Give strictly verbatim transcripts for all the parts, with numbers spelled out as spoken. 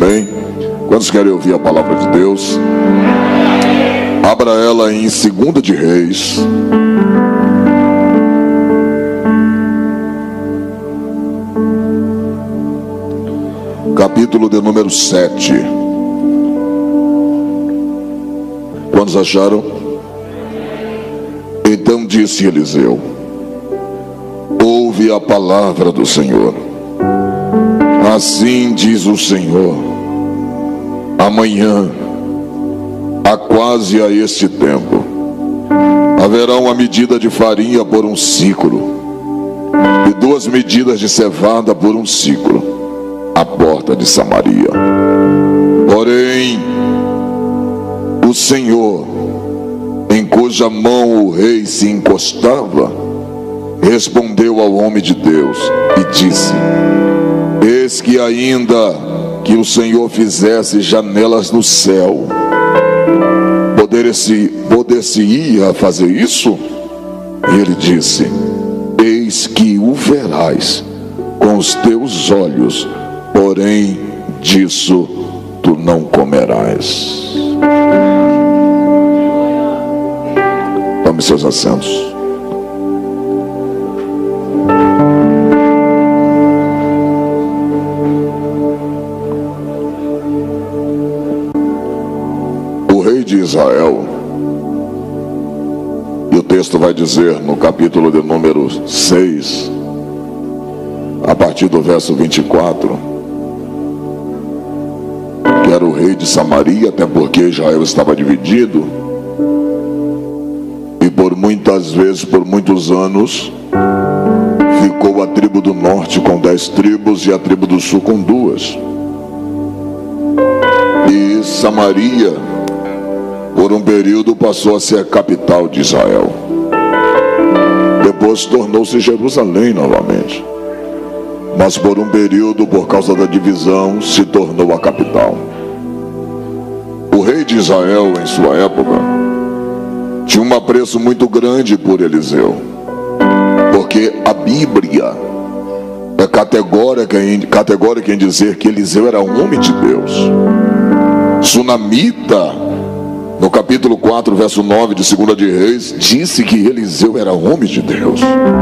Amém? Quantos querem ouvir a palavra de Deus? Abra ela em Segunda de Reis, capítulo de número sete. Quantos acharam? Então disse Eliseu: ouve a palavra do Senhor. Assim diz o Senhor: amanhã, a quase a este tempo, haverá uma medida de farinha por um ciclo, e duas medidas de cevada por um ciclo, à porta de Samaria. Porém, o Senhor, em cuja mão o rei se encostava, respondeu ao homem de Deus e disse: eis que ainda que o Senhor fizesse janelas no céu, poder-se, poder-se-ia fazer isso? E ele disse: eis que o verás com os teus olhos, porém disso tu não comerás. Tome seus assentos. O rei de Israel, e o texto vai dizer no capítulo de número seis, a partir do verso vinte e quatro, que era o rei de Samaria, até porque Israel estava dividido, e por muitas vezes, por muitos anos, ficou a tribo do norte com dez tribos e a tribo do sul com duas. E Samaria, por um período, passou a ser a capital de Israel. Depois tornou-se Jerusalém novamente, mas por um período, por causa da divisão, se tornou a capital. O rei de Israel, em sua época, tinha um apreço muito grande por Eliseu, porque a Bíblia é categórica em, categórica em dizer que Eliseu era um homem de Deus. Sunamita, no capítulo quatro, verso nove de Segunda de Reis, disse que Eliseu era homem de Deus.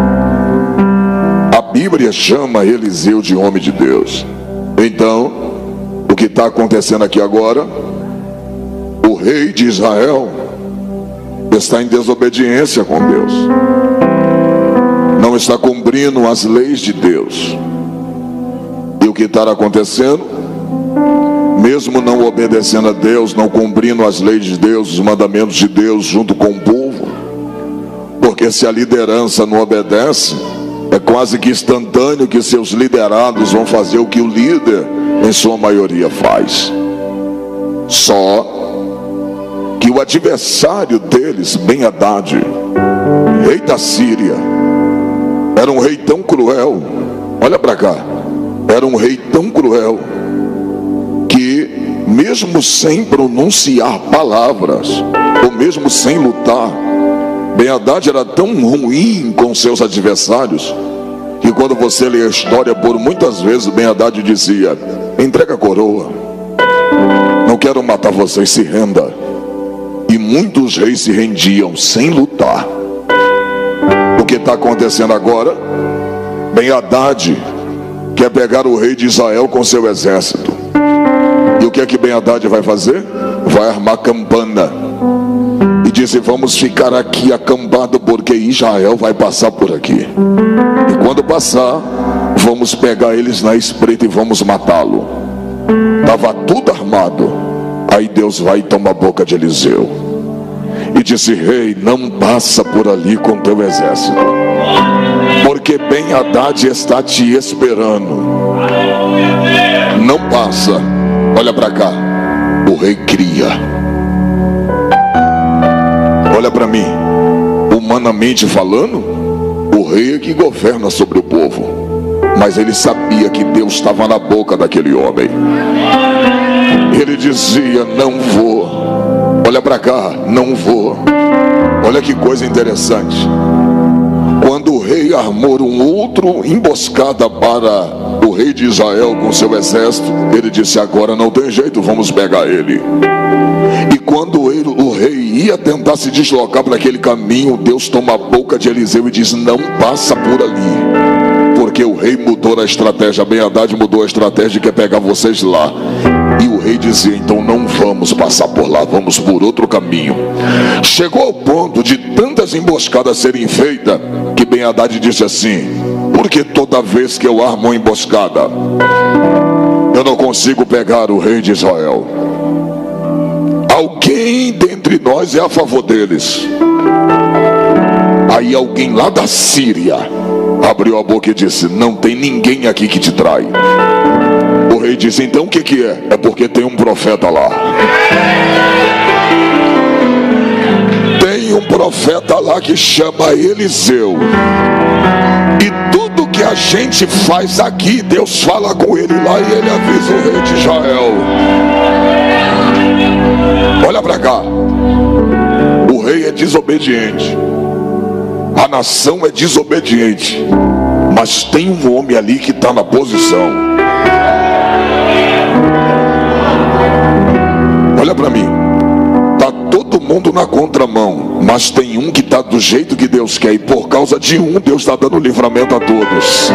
A Bíblia chama Eliseu de homem de Deus. Então, o que está acontecendo aqui agora? O rei de Israel está em desobediência com Deus, não está cumprindo as leis de Deus. E o que está acontecendo? Mesmo não obedecendo a Deus, não cumprindo as leis de Deus, os mandamentos de Deus junto com o povo, porque se a liderança não obedece, é quase que instantâneo que seus liderados vão fazer o que o líder, em sua maioria, faz. Só que o adversário deles, Ben-Hadad, rei da Síria, era um rei tão cruel. Olha para cá. Era um rei tão cruel que, mesmo sem pronunciar palavras, ou mesmo sem lutar, Ben-Hadad era tão ruim com seus adversários, que quando você lê a história, por muitas vezes Ben-Hadad dizia: entrega a coroa, não quero matar vocês, se renda. E muitos reis se rendiam sem lutar. O que está acontecendo agora? Ben-Hadad quer pegar o rei de Israel com seu exército. E o que é que Ben-Hadad vai fazer? Vai armar campana e disse: vamos ficar aqui acampado, porque Israel vai passar por aqui, e quando passar, vamos pegar eles na espreita e vamos matá-lo. Estava tudo armado. Aí Deus vai e toma a boca de Eliseu e disse: rei, não passa por ali com teu exército, porque Ben-Hadad está te esperando. Não passa. Olha para cá. O rei cria. Olha para mim. Humanamente falando, o rei é que governa sobre o povo, mas ele sabia que Deus estava na boca daquele homem. Ele dizia: não vou. Olha para cá, não vou. Olha que coisa interessante. Quando o rei armou um outro emboscada para o rei de Israel com seu exército. Ele disse: agora não tem jeito, vamos pegar ele. E quando ele, o rei ia tentar se deslocar para aquele caminho, Deus toma a boca de Eliseu e diz: não passa por ali, porque o rei mudou a estratégia. Ben-Hadad mudou a estratégia, quer pegar vocês lá. E o rei dizia: então não vamos passar por lá, vamos por outro caminho. Chegou ao ponto de tantas emboscadas serem feitas que Ben-Hadad disse assim: porque toda vez que eu armo uma emboscada, eu não consigo pegar o rei de Israel. Alguém dentre nós é a favor deles. Aí alguém lá da Síria abriu a boca e disse: não tem ninguém aqui que te trai. O rei disse: então o que que é? É porque tem um profeta lá. Tem um profeta lá que chama Eliseu. E tudo que a gente faz aqui, Deus fala com ele lá e ele avisa o rei de Israel. Olha para cá. O rei é desobediente, a nação é desobediente, mas tem um homem ali que está na posição. Olha para mim. Está todo mundo na contramão, mas tem um que está do jeito que Deus quer, e por causa de um, Deus está dando livramento a todos.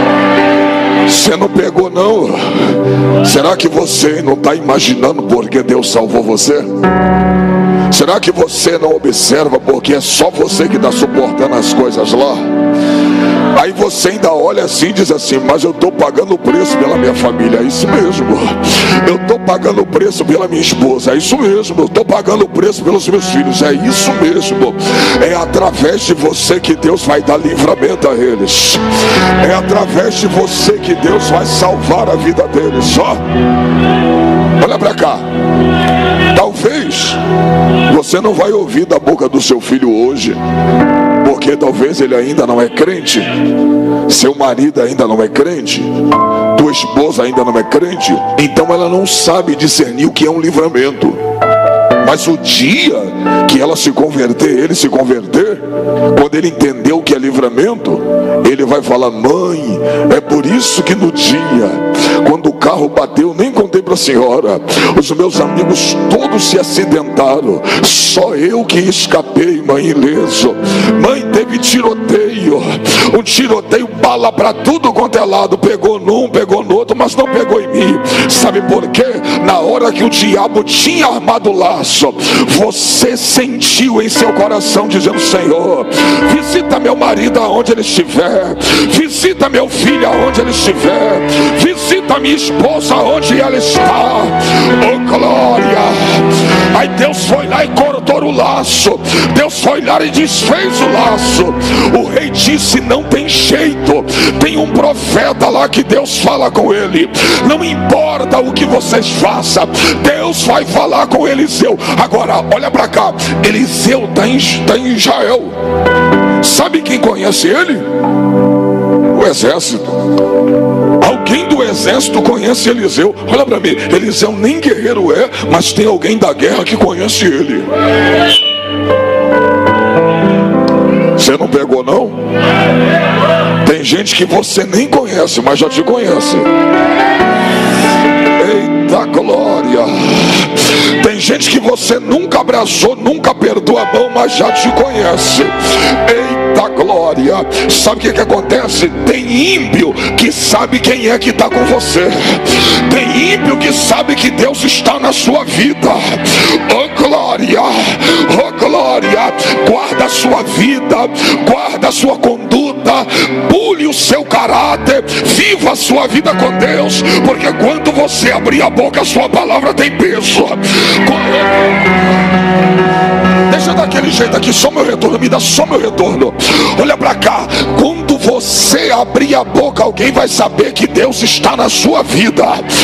Você não pegou não? Será que você não está imaginando porque Deus salvou você? Será que você não observa porque é só você que está suportando as coisas lá? Aí você ainda olha assim e diz assim: mas eu estou pagando o preço pela minha família. É isso mesmo. Eu estou pagando o preço pela minha esposa. É isso mesmo. Eu estou pagando o preço pelos meus filhos. É isso mesmo. É através de você que Deus vai dar livramento a eles. É através de você que Deus vai salvar a vida deles. Ó, olha para cá. Talvez você não vai ouvir da boca do seu filho hoje, porque talvez ele ainda não é crente, seu marido ainda não é crente, tua esposa ainda não é crente, então ela não sabe discernir o que é um livramento. Mas o dia que ela se converter, ele se converter, quando ele entender o que é livramento, ele vai falar: mãe, é por isso que no dia, quando o carro bateu, nem contei para a senhora, os meus amigos todos se acidentaram, só eu que escapei, mãe, ileso. Mãe, teve tiroteio, um tiroteio, bala para tudo quanto é lado, pegou num, pegou no outro, mas não pegou em mim. Sabe por quê? Na hora que o diabo tinha armado o laço, você sentiu em seu coração dizendo: Senhor, visita meu marido aonde ele estiver, visita meu filho aonde ele estiver, visita minha esposa aonde ela está. Oh glória! Aí Deus foi lá e cortou o laço, Deus foi lá e desfez o laço. O rei disse: não tem jeito, tem um profeta lá que Deus fala com ele. Não importa o que vocês façam, Deus vai falar com Eliseu. Agora olha para cá, Eliseu está em, tá em Israel. Sabe quem conhece ele? O exército. Alguém do exército conhece Eliseu. Olha para mim, Eliseu nem guerreiro é, mas tem alguém da guerra que conhece ele. Você não pegou não? Tem gente que você nem conhece, mas já te conhece. Eita glória! Tem gente que você nunca abraçou, nunca apertou a mão, mas já te conhece. Eita glória! Sabe o que que acontece? Tem ímpio que sabe quem é que está com você. Tem ímpio que sabe que Deus está na sua vida. Oh glória! Oh glória! Guarda a sua vida, guarda a sua conduta, pule o seu caráter, viva a sua vida com Deus, porque quando você abrir a boca, a sua palavra tem peso. Deixa daquele jeito aqui, só meu retorno, me dá só meu retorno. Olha pra cá, quando você abrir a boca, alguém vai saber que Deus está na sua vida.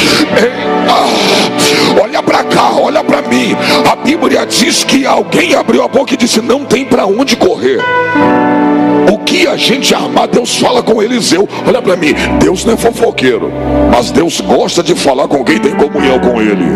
Eita, olha pra cá, olha pra mim. A Bíblia diz que alguém abriu a boca e disse: não tem pra onde correr. O que a gente armar, Deus fala com Eliseu. Olha para mim, Deus não é fofoqueiro, mas Deus gosta de falar com quem tem comunhão com Ele.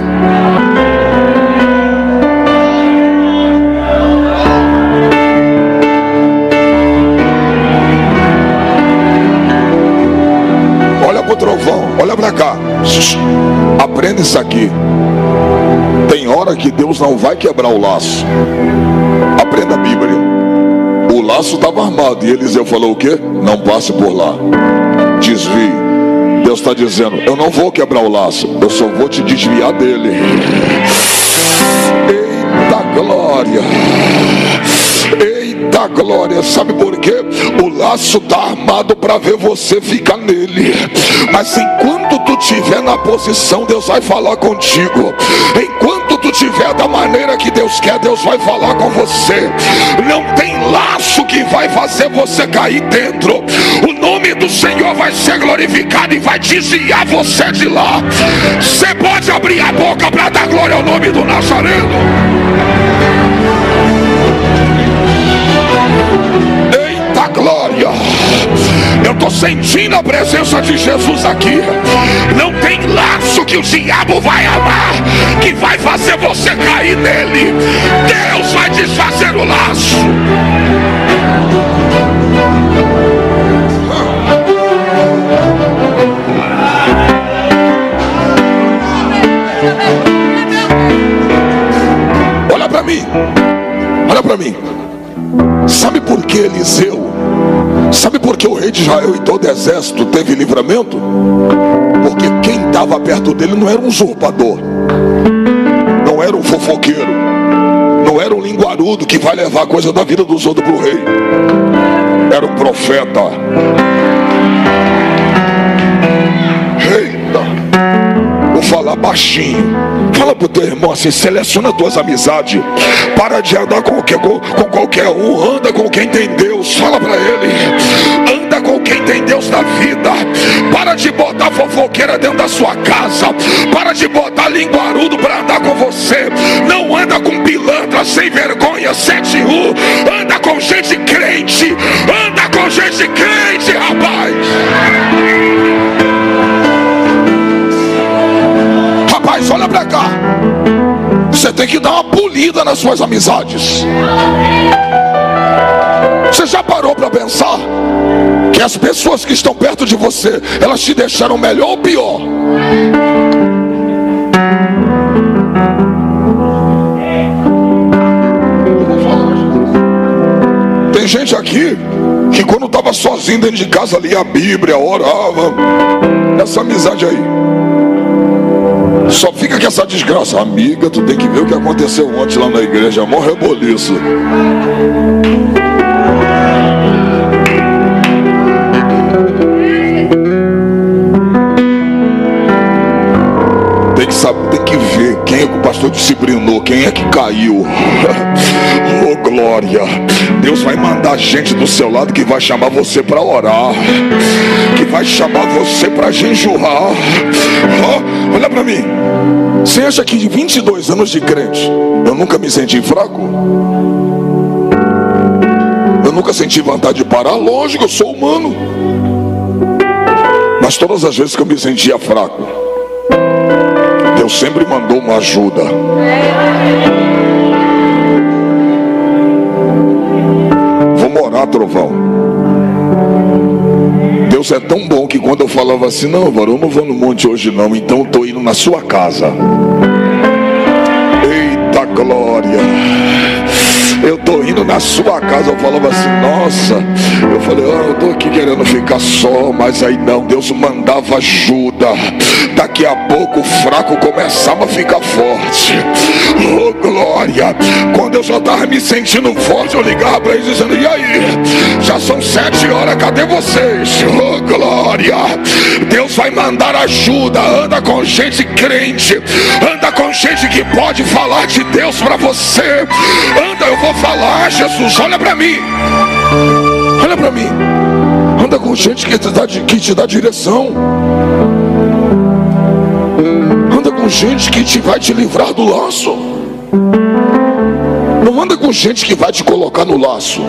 cá, aprenda isso aqui. Tem hora que Deus não vai quebrar o laço. Aprenda a Bíblia. O laço estava armado e Eliseu falou o quê? Não passe por lá, desvie. Deus está dizendo, eu não vou quebrar o laço, eu só vou te desviar dele. Eita glória, eita glória. Sabe por quê? O laço está armado para ver você ficar nele. Mas enquanto tu estiver na posição, Deus vai falar contigo. Enquanto tu estiver da maneira que Deus quer, Deus vai falar com você. Não tem laço que vai fazer você cair dentro. O nome do Senhor vai ser glorificado e vai desviar você de lá. Você pode abrir a boca para dar glória ao nome do Nazareno. Eita glória. Eu estou sentindo a presença de Jesus aqui. Não tem laço que o diabo vai amar que vai fazer você cair nele. Deus vai desfazer o laço. Olha para mim. Olha para mim. Sabe por que Eliseu, sabe por que o rei de Israel e todo exército teve livramento? Porque quem estava perto dele não era um usurpador, não era um fofoqueiro, não era um linguarudo que vai levar a coisa da vida dos outros para o rei. Era um profeta. Eita, vou falar baixinho. Fala pro teu irmão assim, seleciona tuas amizades. Para de andar com qualquer, com, com qualquer um. Anda com quem tem Deus. Fala pra ele. Anda com quem tem Deus na vida. Para de botar fofoqueira dentro da sua casa. Para de botar linguarudo para andar com você. Não anda com pilantra sem vergonha, sete um. Anda com gente crente. Anda com gente crente, rapaz. Rapaz, olha pra cá. Você tem que dar uma polida nas suas amizades. Você já parou para pensar que as pessoas que estão perto de você, elas te deixaram melhor ou pior? Tem gente aqui que quando estava sozinho dentro de casa lia a Bíblia, orava. Essa amizade aí só fica com essa desgraça. Amiga, tu tem que ver o que aconteceu ontem lá na igreja. Mó reboliço. Tem que saber, tem que ver quem é que o pastor disciplinou, quem é que caiu. Oh glória. Deus vai mandar gente do seu lado que vai chamar você para orar, que vai chamar você para jejuar. Oh, olha para mim. Você acha que de vinte e dois anos de crente eu nunca me senti fraco? Eu nunca senti vontade de parar? Lógico, eu sou humano. Mas todas as vezes que eu me sentia fraco, Deus sempre mandou uma ajuda. Vamos orar, trovão. Deus é tão bom que quando eu falava assim, não, varão, eu não vou no monte hoje não, então eu estou indo na sua casa. Eita glória. Eu estou indo na sua casa. Eu falava assim, nossa. Eu falei, oh, eu estou aqui querendo ficar só. Mas aí não, Deus mandava ajuda. Daqui a pouco o fraco começava a ficar forte. Oh glória. Quando eu já estava me sentindo forte, eu ligava para eles dizendo, e aí? Já são sete horas, cadê vocês? Oh glória. Deus vai mandar ajuda. Anda com gente crente. Anda com gente que pode falar de Deus para você. Anda, eu vou falar, Jesus, olha para mim. Olha para mim. Anda com gente que te dá, que te dá direção. Anda com gente que te vai te livrar do laço. Não anda com gente que vai te colocar no laço.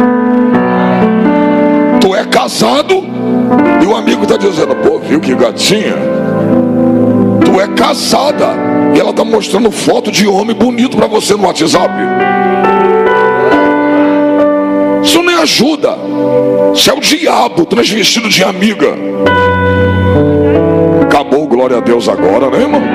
Tu é casado e o amigo está dizendo, pô, viu que gatinha? Tu é casada e ela está mostrando foto de homem bonito para você no WhatsApp. Isso nem ajuda. Isso é o diabo transvestido de amiga. Acabou o glória a Deus agora, né, irmão?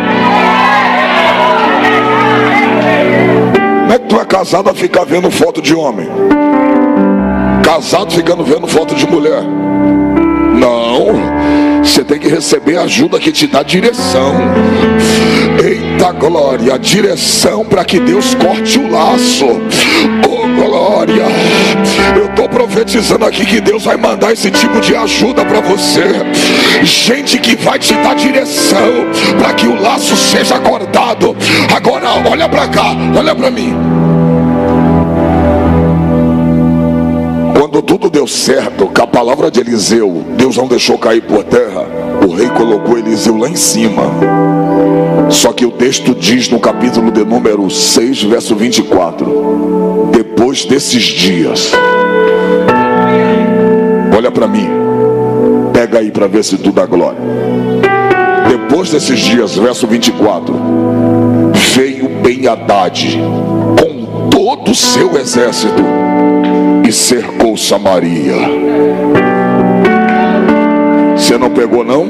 Como é que tu é casado a ficar vendo foto de homem? Casado ficando vendo foto de mulher? Não. Você tem que receber ajuda que te dá direção. Eita glória, direção para que Deus corte o laço. Oh glória, eu estou profetizando aqui que Deus vai mandar esse tipo de ajuda para você. Gente que vai te dar direção para que o laço seja cortado. Agora olha para cá, olha para mim. Quando tudo deu certo, com a palavra de Eliseu, Deus não deixou cair por terra, o rei colocou Eliseu lá em cima. Só que o texto diz no capítulo de número seis, verso vinte e quatro: depois desses dias, olha para mim, pega aí para ver se tu dá glória. Depois desses dias, verso vinte e quatro, veio Ben-Hadad com todo o seu exército e cercou Samaria. Você não pegou não?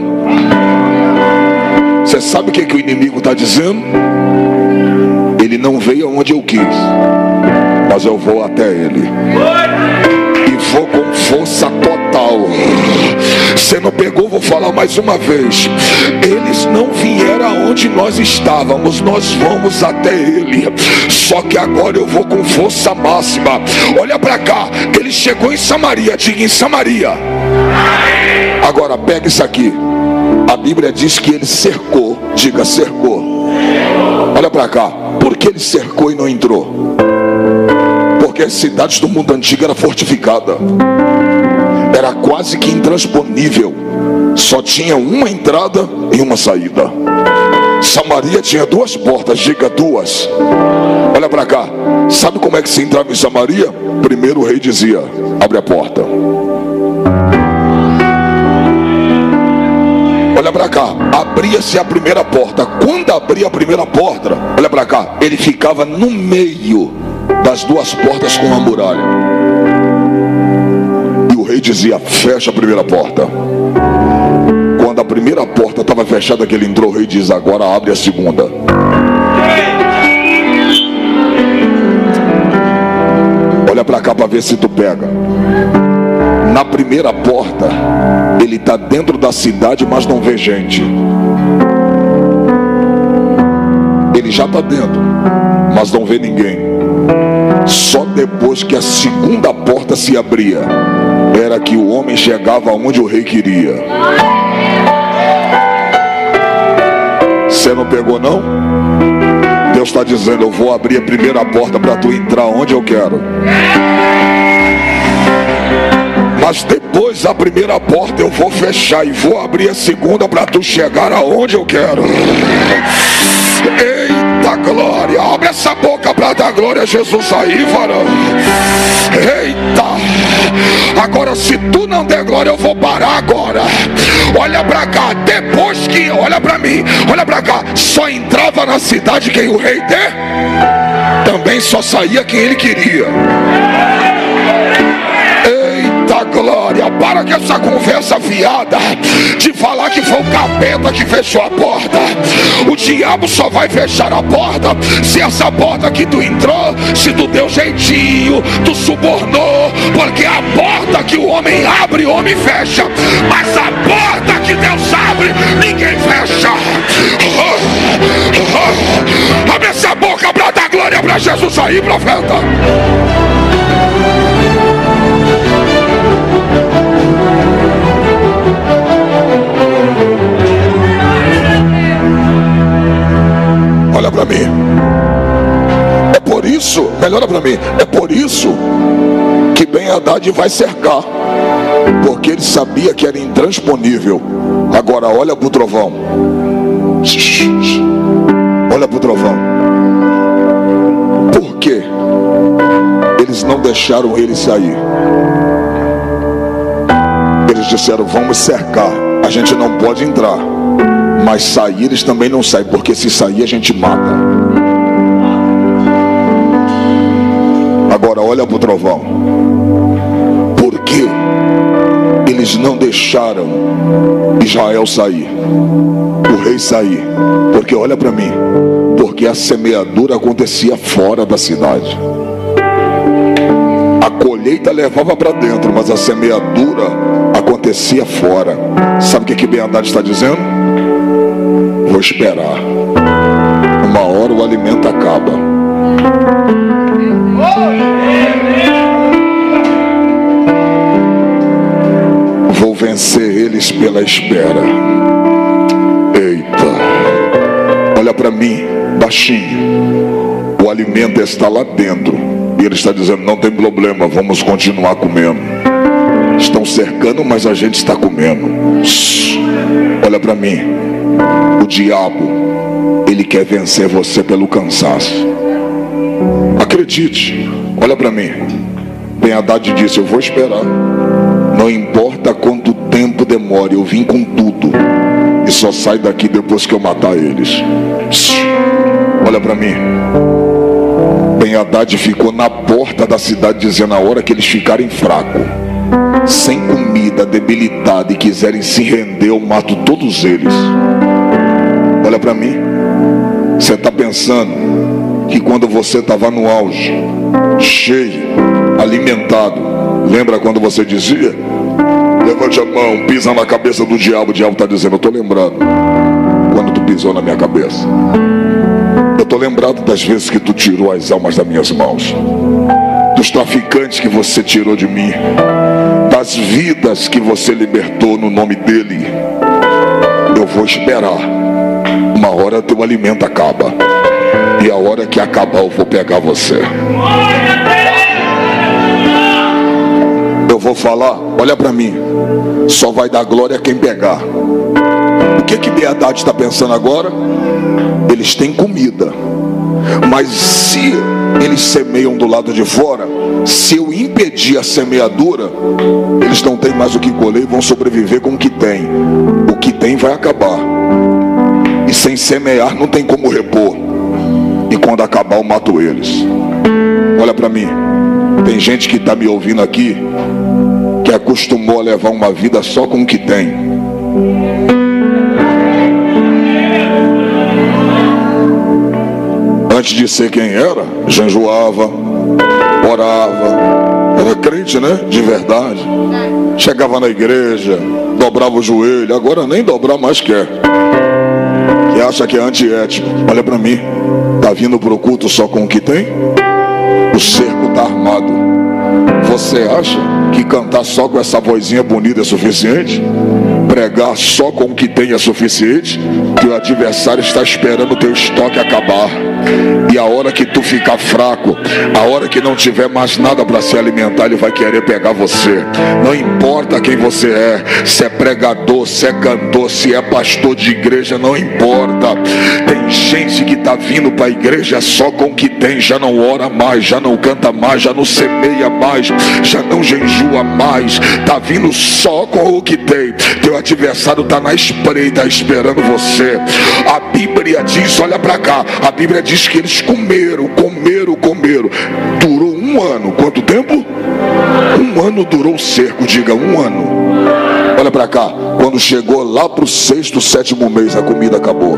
Você sabe o que, que o inimigo está dizendo? Ele não veio aonde eu quis, mas eu vou até ele e vou com força total. Você não pegou, vou falar mais uma vez. Eles não vieram aonde nós estávamos, nós vamos até ele. Só que agora eu vou com força máxima. Olha para cá, ele chegou em Samaria. Diga: em Samaria. Agora pega isso aqui. A Bíblia diz que ele cercou. Diga: cercou. Olha para cá. Por que ele cercou e não entrou? Porque as cidades do mundo antigo eram fortificadas, era quase que intransponível. Só tinha uma entrada e uma saída. Samaria tinha duas portas. Diga: duas. Olha para cá. Sabe como é que se entrava em Samaria? Primeiro o rei dizia: abre a porta. Olha para cá. Abria-se a primeira porta. Quando abria a primeira porta, olha para cá, ele ficava no meio das duas portas com a muralha. E o rei dizia: fecha a primeira porta. Quando a primeira porta estava fechada, que ele entrou, o rei diz: agora abre a segunda. Olha para cá para ver se tu pega. Na primeira porta, ele está dentro da cidade, mas não vê gente. Ele já está dentro, mas não vê ninguém. Só depois que a segunda porta se abria, era que o homem chegava onde o rei queria. Você não pegou não? Deus está dizendo: eu vou abrir a primeira porta para tu entrar onde eu quero. Mas depois da primeira porta eu vou fechar e vou abrir a segunda para tu chegar aonde eu quero. Eita glória! Abre essa boca para dar glória a Jesus aí, varão. Eita! Agora se tu não der glória eu vou parar agora. Olha para cá. Depois que, olha para mim, olha para cá, só entrava na cidade quem o rei der, também só saía quem ele queria. Eita glória, para com essa conversa fiada de falar que foi o capeta que fechou a porta. O diabo só vai fechar a porta se essa porta que tu entrou, se tu deu jeitinho, tu subornou. Porque a porta que o homem abre, o homem fecha, mas a porta que Deus abre, ninguém fecha. Abre essa boca para dar glória para Jesus aí, profeta. Olha para mim. É por isso, melhora para mim. É por isso que Ben-Hadad vai cercar, porque ele sabia que era intransponível. Agora olha para o trovão. Olha para o trovão. Por quê? Eles não deixaram ele sair. Eles disseram: vamos cercar, a gente não pode entrar, mas sair eles também não saem, porque se sair a gente mata. Agora olha para o trovão. Por quê? Eles não deixaram Israel sair, o rei sair, porque olha para mim, porque a semeadura acontecia fora da cidade. A colheita levava para dentro, mas a semeadura acontecia fora. Sabe o que que Ben-Hadad está dizendo? Vou esperar, uma hora o alimento acaba. Vou vencer eles pela espera. Eita, olha para mim, baixinho. O alimento está lá dentro e ele está dizendo, não tem problema, vamos continuar comendo. Estão cercando, mas a gente está comendo. Shhh. Olha para mim, o diabo, ele quer vencer você pelo cansaço. Acredite, olha para mim. Ben-Hadad disse, eu vou esperar, não importa quanto tempo demore, eu vim com tudo e só saio daqui depois que eu matar eles. Psst, olha para mim. Ben-Hadad ficou na porta da cidade dizendo, a hora que eles ficarem fracos, sem comida, debilitados e quiserem se render, eu mato todos eles. Olha para mim. Você está pensando que quando você estava no auge, cheio, alimentado, lembra quando você dizia, levante a mão, pisa na cabeça do diabo. O diabo está dizendo, eu estou lembrado quando tu pisou na minha cabeça. Eu estou lembrado das vezes que tu tirou as almas das minhas mãos, dos traficantes que você tirou de mim, das vidas que você libertou no nome dele. Eu vou esperar, uma hora teu alimento acaba, e a hora que acabar eu vou pegar você. Eu vou falar, olha para mim, só vai dar glória quem pegar. O que que Ben-Hadad está pensando agora? Eles têm comida, mas se eles semeiam do lado de fora, se eu impedir a semeadura, eles não têm mais o que colher e vão sobreviver com o que tem. O que tem vai acabar, e sem semear não tem como repor, e quando acabar eu mato eles. Olha para mim, tem gente que está me ouvindo aqui que acostumou a levar uma vida só com o que tem. Antes de ser quem era, jejuava, orava, era crente, né? De verdade. Chegava na igreja, dobrava o joelho, agora nem dobrar mais quer. Que acha que é antiético. Olha para mim, tá vindo pro culto só com o que tem? O cerco tá armado. Você acha que cantar só com essa vozinha bonita é suficiente? Pregar só com o que tem é suficiente? Teu adversário está esperando o teu estoque acabar, e a hora que tu ficar fraco, a hora que não tiver mais nada para se alimentar, ele vai querer pegar você. Não importa quem você é, se é pregador, se é cantor, se é pastor de igreja, não importa. Tem gente que está vindo para a igreja só com o que tem, já não ora mais, já não canta mais, já não semeia mais, já não jejua mais, está vindo só com o que tem. Teu adversário está na espreita esperando você. A Bíblia diz, olha para cá, a Bíblia diz que eles comeram, comeram, comeram. Durou um ano. Quanto tempo? Um ano durou o cerco. Diga, um ano. Olha para cá. Quando chegou lá para o sexto, sétimo mês, a comida acabou.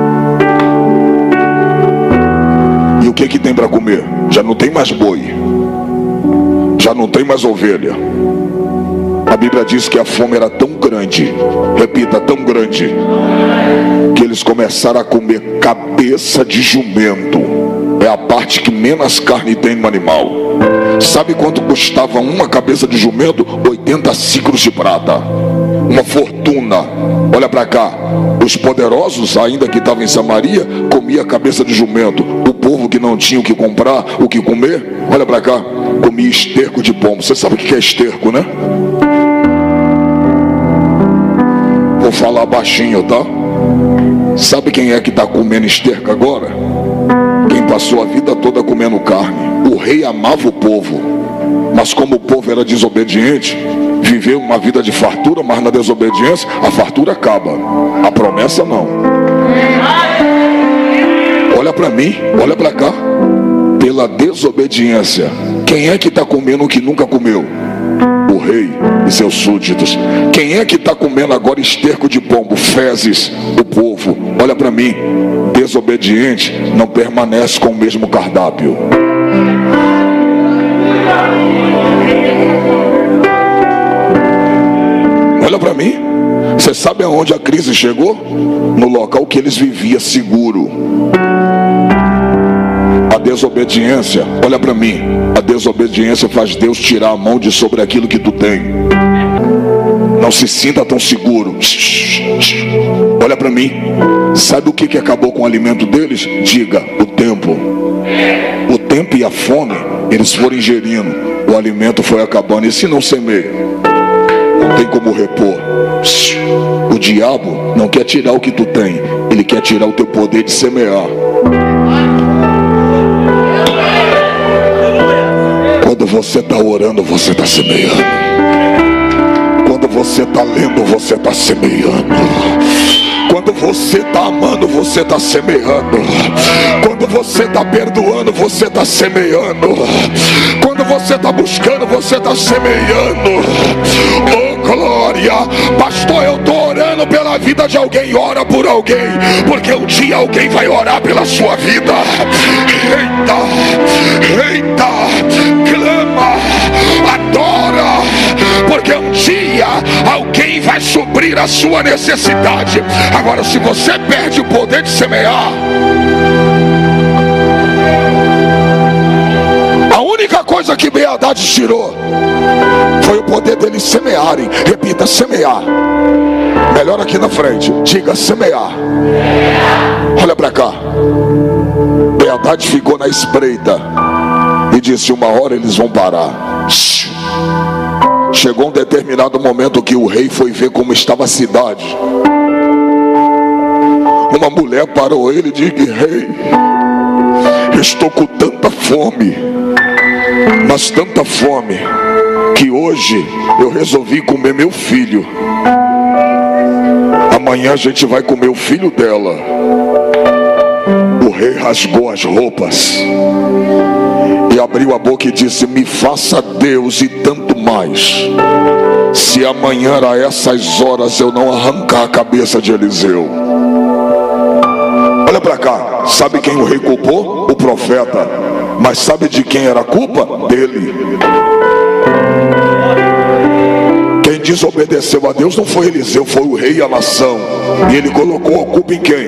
E o que que tem para comer? Já não tem mais boi, já não tem mais ovelha. A Bíblia diz que a fome era tão grande, repita, tão grande, que eles começaram a comer cabeça de jumento. É a parte que menos carne tem no animal. Sabe quanto custava uma cabeça de jumento? oitenta ciclos de prata. Uma fortuna. Olha para cá. Os poderosos, ainda que estavam em Samaria, comia cabeça de jumento. O povo que não tinha o que comprar, o que comer, olha para cá, comia esterco de pombo. Você sabe o que é esterco, né? Vou falar baixinho, tá? Sabe quem é que está comendo esterco agora? Quem passou a vida toda comendo carne. O rei amava o povo, mas como o povo era desobediente, viveu uma vida de fartura, mas na desobediência a fartura acaba, a promessa não. Olha para mim, olha para cá. Pela desobediência, quem é que está comendo o que nunca comeu? O rei. e seus súditos. Quem é que está comendo agora esterco de pombo? Fezes, o povo. Olha para mim, desobediente não permanece com o mesmo cardápio. Olha para mim, você sabe aonde a crise chegou? No local que eles viviam seguro. A desobediência, olha para mim, a desobediência faz Deus tirar a mão de sobre aquilo que tu tem. Não se sinta tão seguro. Olha para mim, sabe o que, que acabou com o alimento deles? Diga, o tempo. O tempo e a fome, eles foram ingerindo, o alimento foi acabando. E se não semeia, não tem como repor. O diabo não quer tirar o que tu tem, ele quer tirar o teu poder de semear. Quando você está orando, você está semeando. Quando você está lendo, você está semeando. Quando você está amando, você está semeando. Quando você está perdoando, você está semeando. Quando você está buscando, você está semeando. Oh glória! Pastor, eu estou orando pela vida de alguém. Ora por alguém, porque um dia alguém vai orar pela sua vida. Eita, eita, clama, adora, porque um dia alguém vai suprir a sua necessidade. Agora, se você perde o poder de semear, a única coisa que Ben Hadad tirou foi o poder deles semearem. Repita, semear. Melhor aqui na frente, diga semear. Olha para cá. Ben Hadad ficou na espreita e disse: uma hora eles vão parar. Chegou um determinado momento que o rei foi ver como estava a cidade. Uma mulher parou ele e disse: rei, estou com tanta fome, mas tanta fome, que hoje eu resolvi comer meu filho. Amanhã a gente vai comer o filho dela. O rei rasgou as roupas e abriu a boca e disse: me faça Deus e tanto mais, se amanhã a essas horas eu não arrancar a cabeça de Eliseu. Olha para cá, sabe quem o rei culpou? O profeta. Mas sabe de quem era a culpa? Dele. Quem desobedeceu a Deus não foi Eliseu, foi o rei e a nação. E ele colocou a culpa em quem?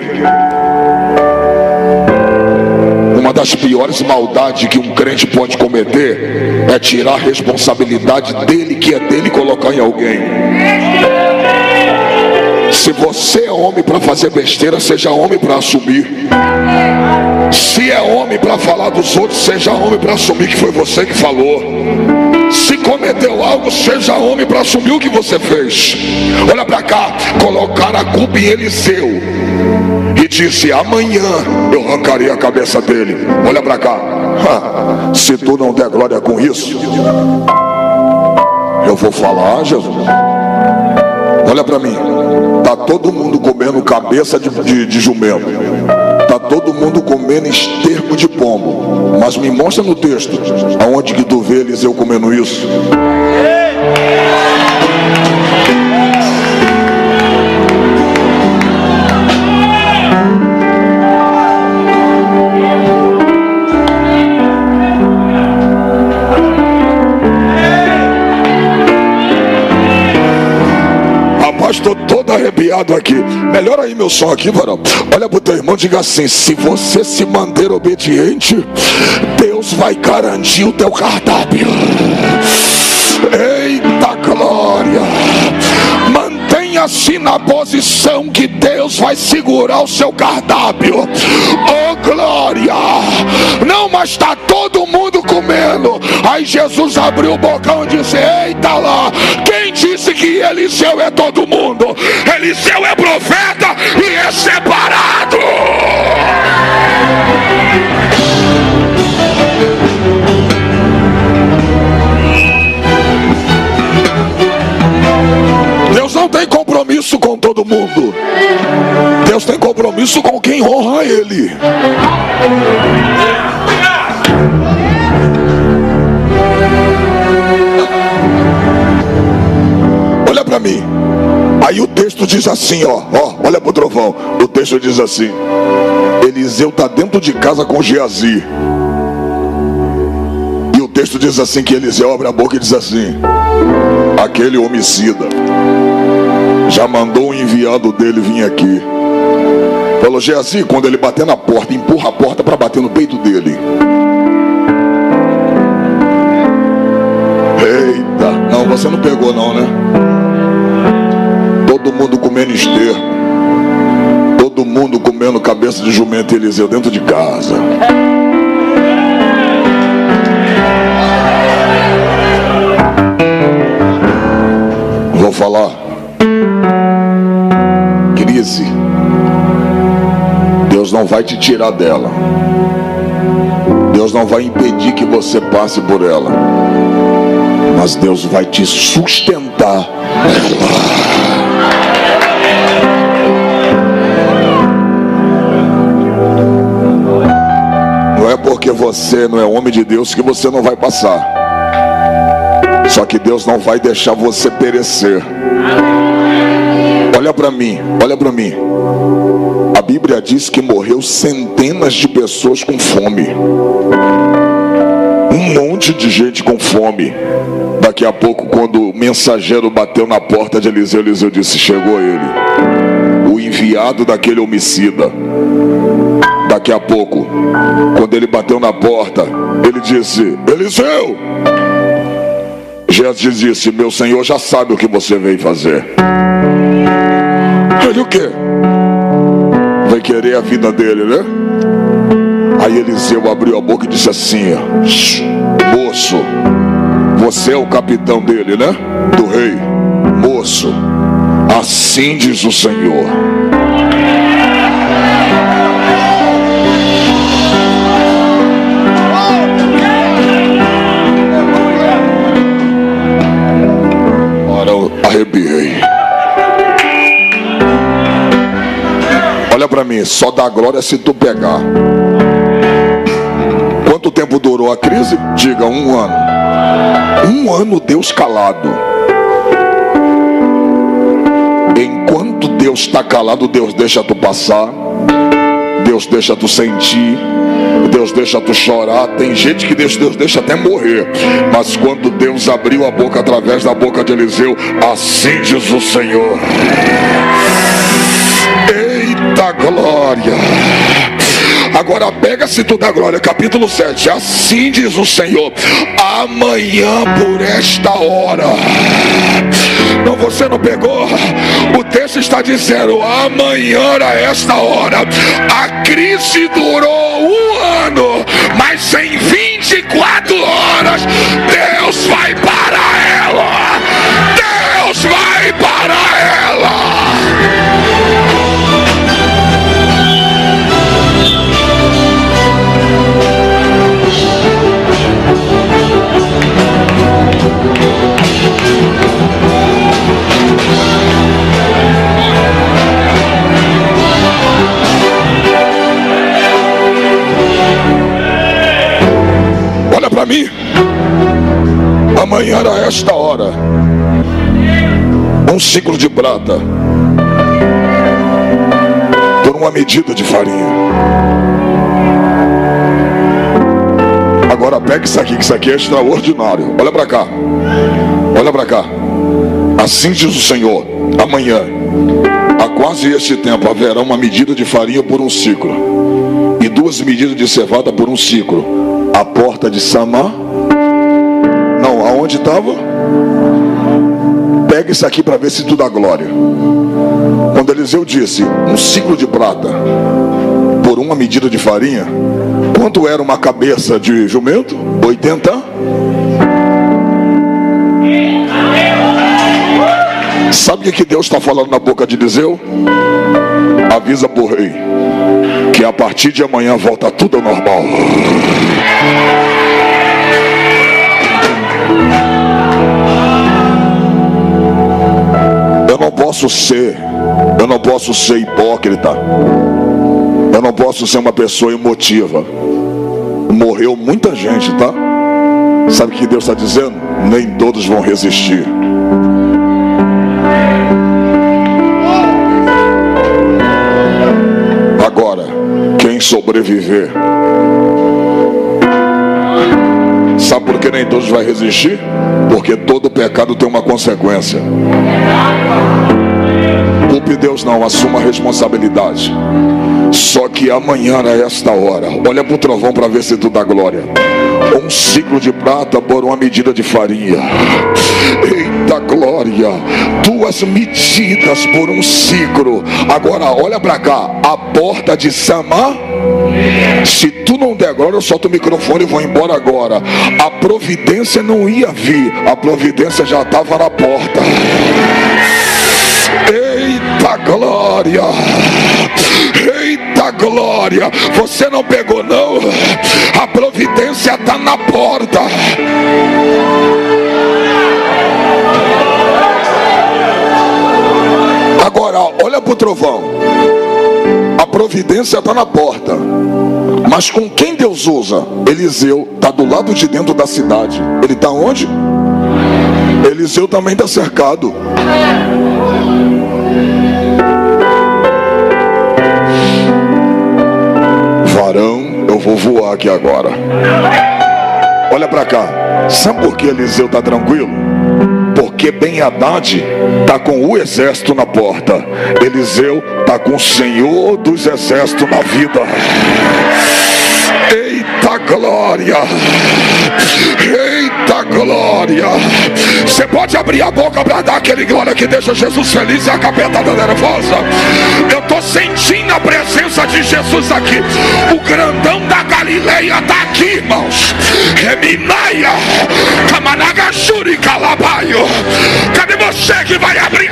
Uma das piores maldades que um crente pode cometer é tirar a responsabilidade dele, que é dele, e colocar em alguém. Se você é homem para fazer besteira, seja homem para assumir. Se é homem para falar dos outros, seja homem para assumir que foi você que falou. Se cometeu algo, seja homem para assumir o que você fez. Olha para cá, colocar a culpa em Eliseu e disse: amanhã eu arrancarei a cabeça dele. Olha para cá, ha, se tu não der glória com isso, eu vou falar, Jesus. Olha para mim, tá todo mundo comendo cabeça de, de, de jumento, tá todo mundo comendo esterco de pombo, mas me mostra no texto aonde que tu vê Eliseu comendo isso. Estou todo arrepiado aqui. Melhora aí meu som aqui, varão. Olha pro teu irmão, diga assim: se você se manter obediente, Deus vai garantir o teu cardápio. Eita glória! Mantenha-se na posição que Deus vai segurar o seu cardápio. Oh glória! Não, mas está todo mundo comendo. Aí Jesus abriu o bocão e disse: eita lá, quem disse que Eliseu é todo mundo? Eliseu é profeta e é separado. Deus não tem compromisso com todo mundo. Deus tem compromisso com quem honra Ele. mim. Aí o texto diz assim, ó, ó, olha pro trovão. O texto diz assim: Eliseu está dentro de casa com Geazi. E o texto diz assim que Eliseu abre a boca e diz assim: aquele homicida já mandou um enviado dele vir aqui. Falou: Geazi, quando ele bater na porta, empurra a porta para bater no peito dele. Eita, não, você não pegou não, né? Todo mundo comendo esterco, todo mundo comendo cabeça de jumento e Eliseu dentro de casa. Vou falar. Crise, Deus não vai te tirar dela. Deus não vai impedir que você passe por ela, mas Deus vai te sustentar nela. Não é porque você não é homem de Deus que você não vai passar. Só que Deus não vai deixar você perecer. Olha para mim, olha para mim. A Bíblia diz que morreu centenas de pessoas com fome. Um monte de gente com fome. Daqui a pouco, quando o mensageiro bateu na porta de Eliseu, Eliseu disse: chegou ele, o enviado daquele homicida. Daqui a pouco, quando ele bateu na porta, ele disse: Eliseu! Jesus disse: meu senhor já sabe o que você veio fazer. Ele o quê? Vai querer a vida dele, né? Aí Eliseu abriu a boca e disse assim: moço, você é o capitão dele, né? Do rei. Moço, assim diz o Senhor: arrepiei. Olha para mim, só dá glória se tu pegar. Quanto tempo durou a crise? Diga: um ano. Um ano Deus calado. Enquanto Deus está calado, Deus deixa tu passar, Deus deixa tu sentir, Deus deixa tu chorar. Tem gente que Deus, Deus deixa até morrer. Mas quando Deus abriu a boca através da boca de Eliseu: assim diz o Senhor. Eita glória! Agora pega, se tu dá glória, capítulo sete. Assim diz o Senhor: amanhã por esta hora. Não, você não pegou? O texto está dizendo: amanhã a esta hora. A crise durou um ano, mas em vinte e quatro horas Deus vai parar ela. Deus vai parar ela. Olha para mim. Amanhã a esta hora, um ciclo de prata por uma medida de farinha. Agora pega isso aqui, que isso aqui é extraordinário. Olha para cá. Olha para cá. Assim diz o Senhor: amanhã, a quase este tempo, haverá uma medida de farinha por um ciclo, e duas medidas de cevada por um ciclo. A porta de Samar. Não, aonde estava? Pega isso aqui para ver se tu dá glória. Quando Eliseu disse um ciclo de prata por uma medida de farinha, quanto era uma cabeça de jumento? oitenta. Sabe o que Deus está falando na boca de Eliseu? Avisa para o rei que a partir de amanhã volta tudo ao normal. Eu não posso ser, eu não posso ser hipócrita. Eu não posso ser uma pessoa emotiva. Morreu muita gente, tá? Sabe o que Deus está dizendo? Nem todos vão resistir. sobreviver. Sabe por que nem todos vai resistir? Porque todo pecado tem uma consequência. Culpe Deus não, assuma a responsabilidade. Só que amanhã a esta hora, olha para o trovão para ver se tu dá glória. Um ciclo de prata por uma medida de farinha. Eita glória, duas medidas por um ciclo. Agora olha para cá, a porta de Samar. Se tu não der glória, eu solto o microfone e vou embora agora. A providência não ia vir, a providência já estava na porta. Eita glória, eita glória, você não pegou não, a providência está na porta. Agora olha para o trovão, a providência está na porta, mas com quem Deus usa? Eliseu está do lado de dentro da cidade. Ele está onde? Eliseu também está cercado. Varão, eu vou voar aqui agora. Olha para cá. Sabe por que Eliseu está tranquilo? Porque Ben-Hadad está com o exército na porta. Eliseu está com o Senhor dos exércitos na vida. Eita glória, eita glória. Você pode abrir a boca para dar aquele glória que deixa Jesus feliz e a capetada nervosa. Eu estou sentindo a presença de Jesus aqui. O grandão da Galileia está aqui, irmãos. Reminaia, Kamanagashuri Calabaio. Cadê você que vai abrir?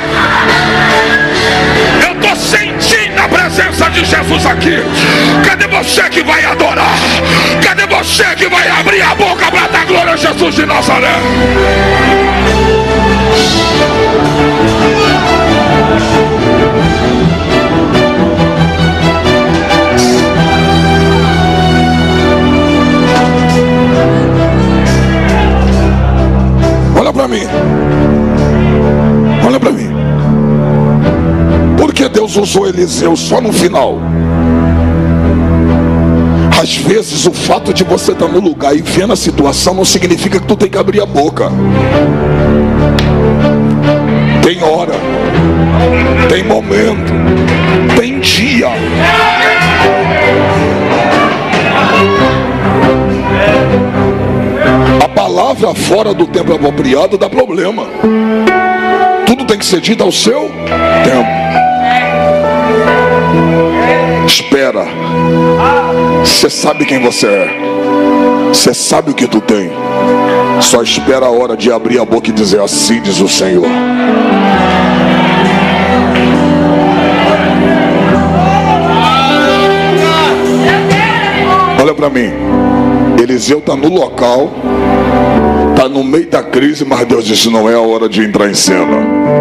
Eu estou sentindo a presença de Jesus aqui. Cadê você que vai adorar? Cadê você que vai abrir a boca para dar glória a Jesus de Nazaré? Olha para mim. Olha para mim. Por que Deus usou Eliseu só no final? Às vezes o fato de você estar no lugar e vendo a situação não significa que tu tem que abrir a boca. Tem hora, tem momento, tem dia. A palavra fora do tempo apropriado dá problema. Tudo tem que ser dito ao seu tempo. Espera. Você sabe quem você é. Você sabe o que tu tem. Só espera a hora de abrir a boca e dizer: assim diz o Senhor. Olha para mim. Eliseu está no local, está no meio da crise, mas Deus disse: não é a hora de entrar em cena.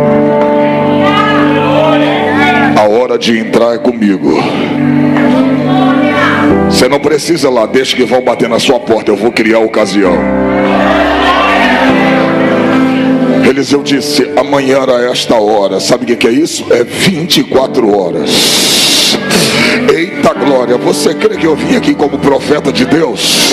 A hora de entrar é comigo. Você não precisa lá, deixa que vão bater na sua porta, eu vou criar a ocasião. Eliseu disse: amanhã era esta hora. Sabe o que é isso? É vinte e quatro horas. Eita glória, você crê que eu vim aqui como profeta de Deus?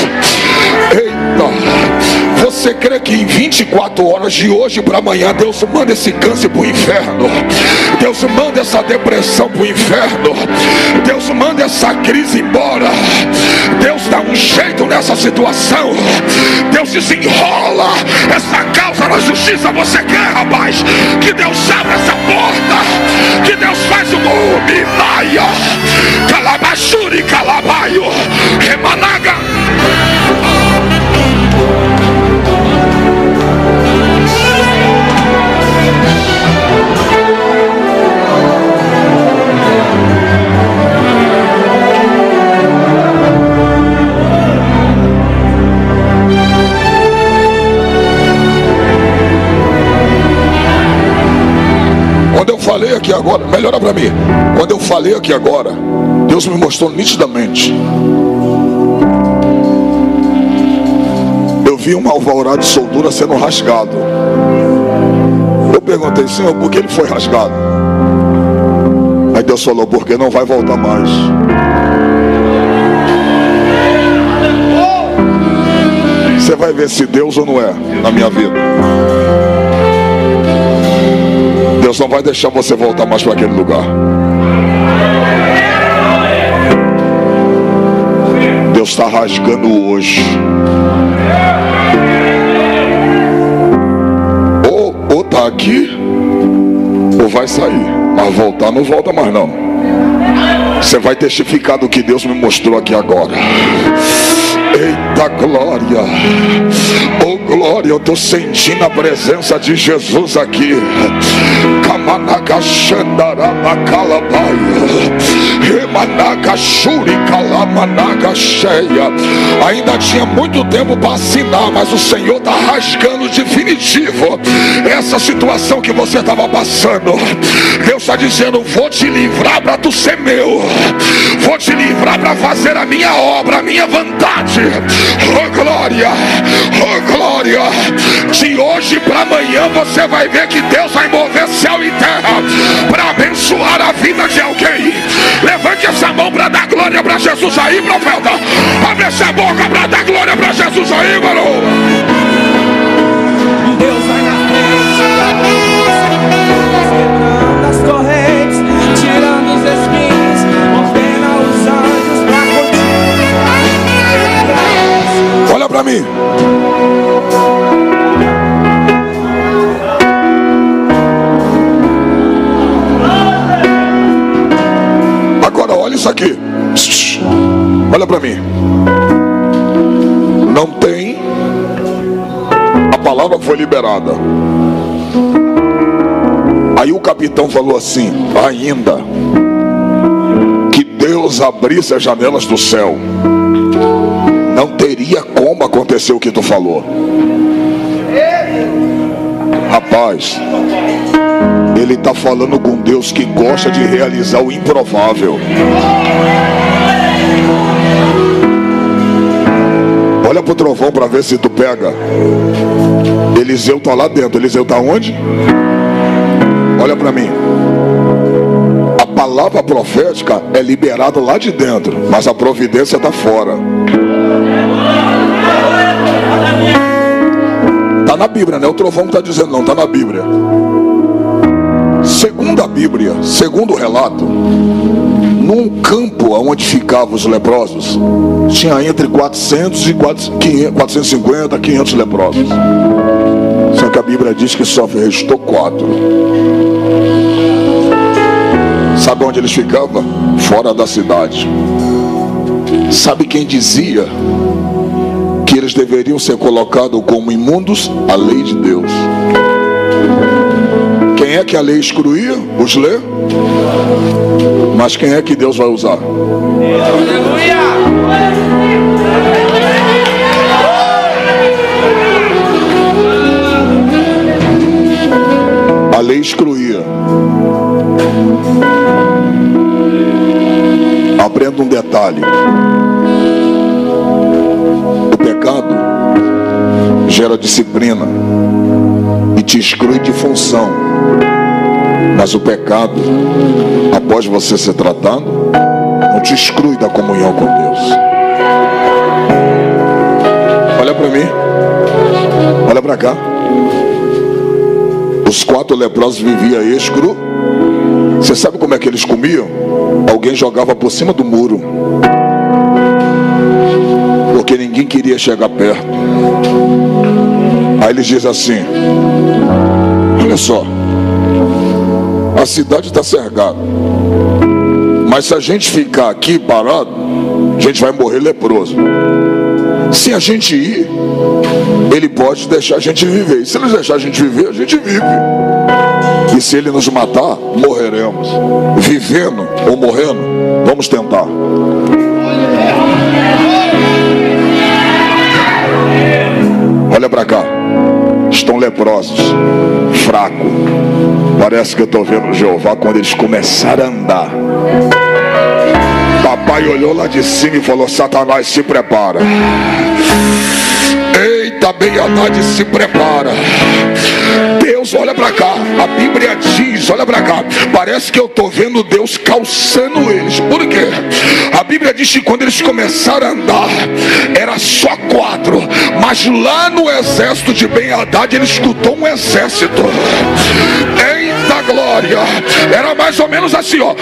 Eita, você crê que em vinte e quatro horas de hoje para amanhã Deus manda esse câncer para o inferno? Deus manda essa depressão para o inferno? Deus manda essa crise embora? Deus dá um jeito nessa situação? Deus desenrola essa causa na justiça? Você quer, rapaz, que Deus abra essa porta? Que Deus faz um Minaia, Calabashuri, Calabaio, Remanaga. Quando eu falei aqui agora, melhora para mim. Quando eu falei aqui agora, Deus me mostrou nitidamente. Eu vi uma alvorada de soldura sendo rasgado. Eu perguntei: Senhor, por que ele foi rasgado? Aí Deus falou: porque não vai voltar mais. Você vai ver se Deus ou não é na minha vida. Deus não vai deixar você voltar mais para aquele lugar. Deus está rasgando hoje. Ou, ou tá aqui, ou vai sair. Mas voltar não volta mais não. Você vai testificar do que Deus me mostrou aqui agora. Eita glória. Oh glória, eu estou sentindo a presença de Jesus aqui. Kamanaga Xandarabacalabaia, Remanaga Xuricalamananga cheia. Ainda tinha muito tempo para assinar, mas o Senhor está rasgando definitivo essa situação que você estava passando. Deus está dizendo: vou te livrar para tu ser meu, vou te livrar para fazer a minha obra, a minha vontade. Oh glória, oh glória. De hoje para amanhã você vai ver que Deus vai mover céu e terra para abençoar a vida de alguém. Levante essa mão para dar glória para Jesus aí, profeta. Abre essa boca para dar glória para Jesus aí, garoto. Deus vai na frente, quebrando as correntes, tirando os espinhos, ordena os anjos pra continuar. Olha pra mim. Agora olha isso aqui. Olha pra mim. Não tem. A palavra foi liberada. Aí o capitão falou assim: ainda que Deus abrisse as janelas do céu, não teria como acontecer o que tu falou. Rapaz, ele está falando com Deus que gosta de realizar o improvável. Olha pro trovão para ver se tu pega. Eliseu está lá dentro. Eliseu está onde? Olha para mim. A palavra profética é liberada lá de dentro, mas a providência está fora. Está na Bíblia, não é o trovão que está dizendo, não, está na Bíblia. Segundo a Bíblia, segundo o relato, num campo onde ficavam os leprosos, tinha entre quatrocentos e quatrocentos e cinquenta, quinhentos leprosos. Só que a Bíblia diz que só restou quatro. Sabe onde eles ficavam? Fora da cidade. Sabe quem dizia que eles deveriam ser colocados como imundos? A lei de Deus. Quem é que a lei excluía? Os lê? Mas quem é que Deus vai usar? A lei excluía. Aprenda um detalhe. O pecado gera disciplina e te exclui de função. Mas o pecado, após você ser tratado, não te exclui da comunhão com Deus. Olha para mim. Olha para cá. Os quatro leprosos viviam exclu. Você sabe como é que eles comiam? Alguém jogava por cima do muro, porque ninguém queria chegar perto. Aí eles dizem assim: olha só, a cidade está cercada, mas se a gente ficar aqui parado, a gente vai morrer leproso. Se a gente ir, ele pode deixar a gente viver. E se ele deixar a gente viver, a gente vive. E se ele nos matar, morreremos. Vivendo ou morrendo, vamos tentar. Olha para cá. Estão leprosos, fracos. Parece que eu estou vendo Jeová quando eles começaram a andar. Papai olhou lá de cima e falou: Satanás, se prepara. Eita, bem-Hadad, se prepara. Deus, olha para cá. A Bíblia diz, olha para cá, Parece que eu estou vendo Deus calçando eles. Por quê? A Bíblia diz que quando eles começaram a andar, era só quatro, mas lá no exército de Ben-Hadad ele escutou um exército. Eita glória! Era mais ou menos assim, ó.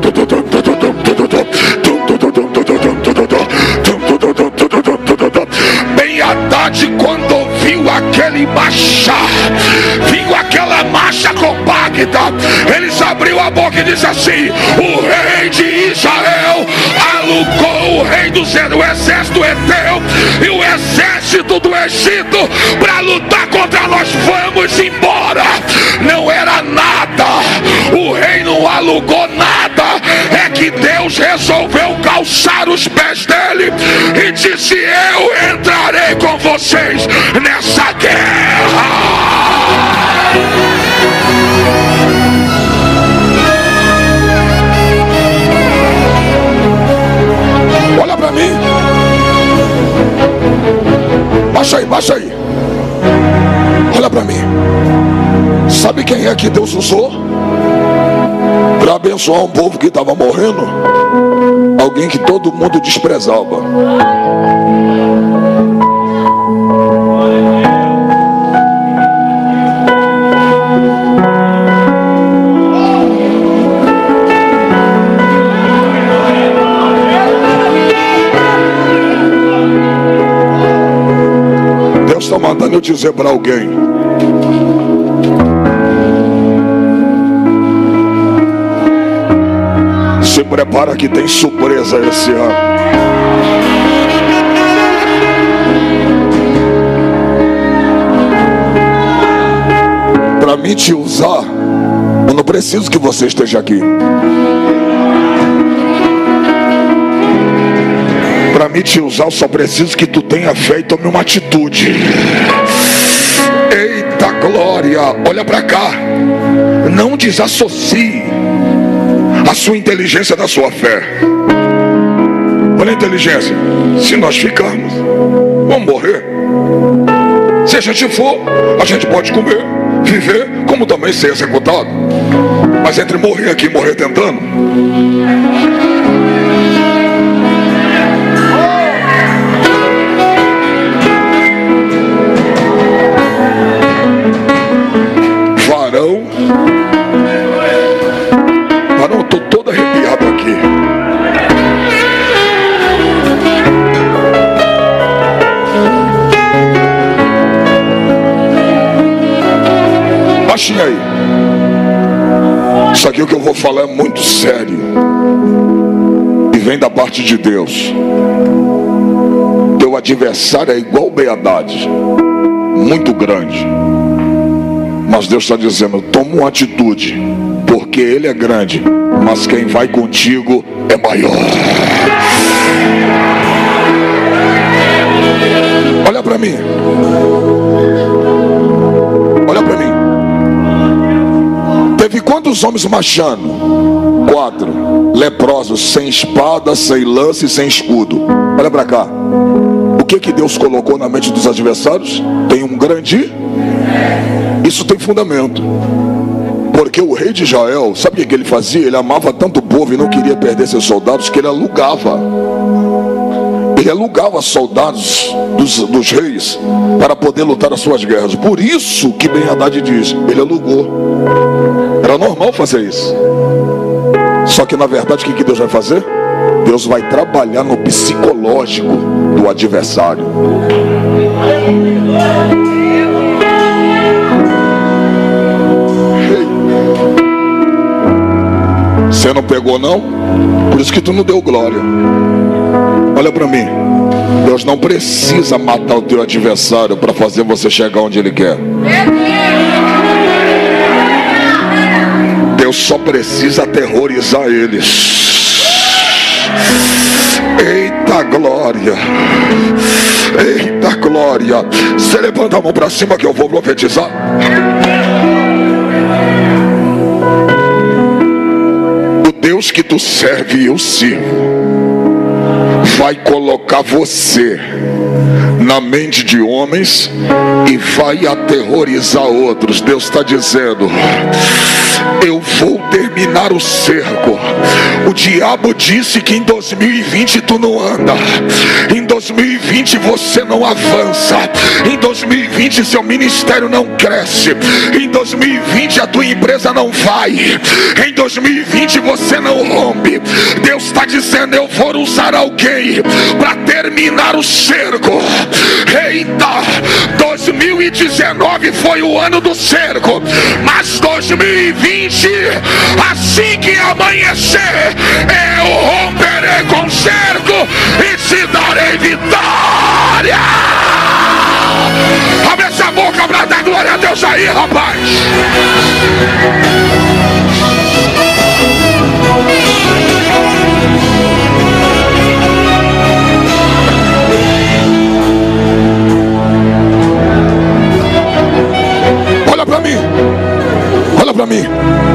Ben-Hadad, quando ouviu aquele marchar, viu aquela marcha compacta, eles abriu a boca e disse assim: o rei de Israel alugou o rei do exército Eteu e o exército do Egito para lutar contra nós. Vamos embora. Não era nada, o rei não alugou nada, é que Deus resolveu calçar os pés dele e disse: eu entrarei com vocês nessa guerra. Olha pra mim. Baixa aí, baixa aí. Olha pra mim. Sabe quem é que Deus usou para abençoar um povo que estava morrendo? Alguém que todo mundo desprezava. Deus está mandando eu dizer para alguém: se prepara que tem surpresa esse ano. Para mim te usar, eu não preciso que você esteja aqui. Para mim te usar, eu só preciso que tu tenha fé e tome uma atitude. Eita glória! Olha para cá. Não desassocie a sua inteligência da sua fé. Olha a inteligência. Se nós ficarmos, vamos morrer. Se a gente for, a gente pode comer, viver, como também ser executado. Mas entre morrer aqui e morrer tentando, varão. Varão, estou todo arrepiado aqui. Baixinho aí. Isso aqui o que eu vou falar é muito sério e vem da parte de Deus. Teu adversário é igual o Ben-Hadad, muito grande, mas Deus está dizendo: toma uma atitude, porque ele é grande, mas quem vai contigo é maior. Olha para mim. Olha para mim. Teve quantos homens marchando? Quatro. Leprosos, sem espada, sem lança e sem escudo. Olha para cá. O que que Deus colocou na mente dos adversários? Tem um grande... Isso tem fundamento. Porque o rei de Israel, sabe o que ele fazia? Ele amava tanto o povo e não queria perder seus soldados, que ele alugava. Ele alugava soldados dos, dos reis para poder lutar as suas guerras. Por isso que Ben-Hadad diz, ele alugou. Era normal fazer isso. Só que na verdade o que, que Deus vai fazer? Deus vai trabalhar no psicológico do adversário. Você não pegou não? Por isso que tu não deu glória. Olha para mim. Deus não precisa matar o teu adversário para fazer você chegar onde ele quer. Deus só precisa aterrorizar eles. Eita glória. Eita glória. Você levanta a mão para cima que eu vou profetizar. Deus que tu serve e eu sirvo vai colocar você na mente de homens e vai até aterrorizar outros. Deus está dizendo: eu vou terminar o cerco. O diabo disse que em dois mil e vinte tu não anda, em dois mil e vinte você não avança, em dois mil e vinte seu ministério não cresce, em dois mil e vinte a tua empresa não vai, em dois mil e vinte você não rompe. Deus está dizendo: eu vou usar alguém para terminar o cerco. Eita, dois mil e dezenove foi o ano do cerco, mas dois mil e vinte, assim que amanhecer, eu romperei com o cerco e te darei vitória. Abre essa boca para dar glória a Deus aí, rapaz. Olha para mim, olha para mim.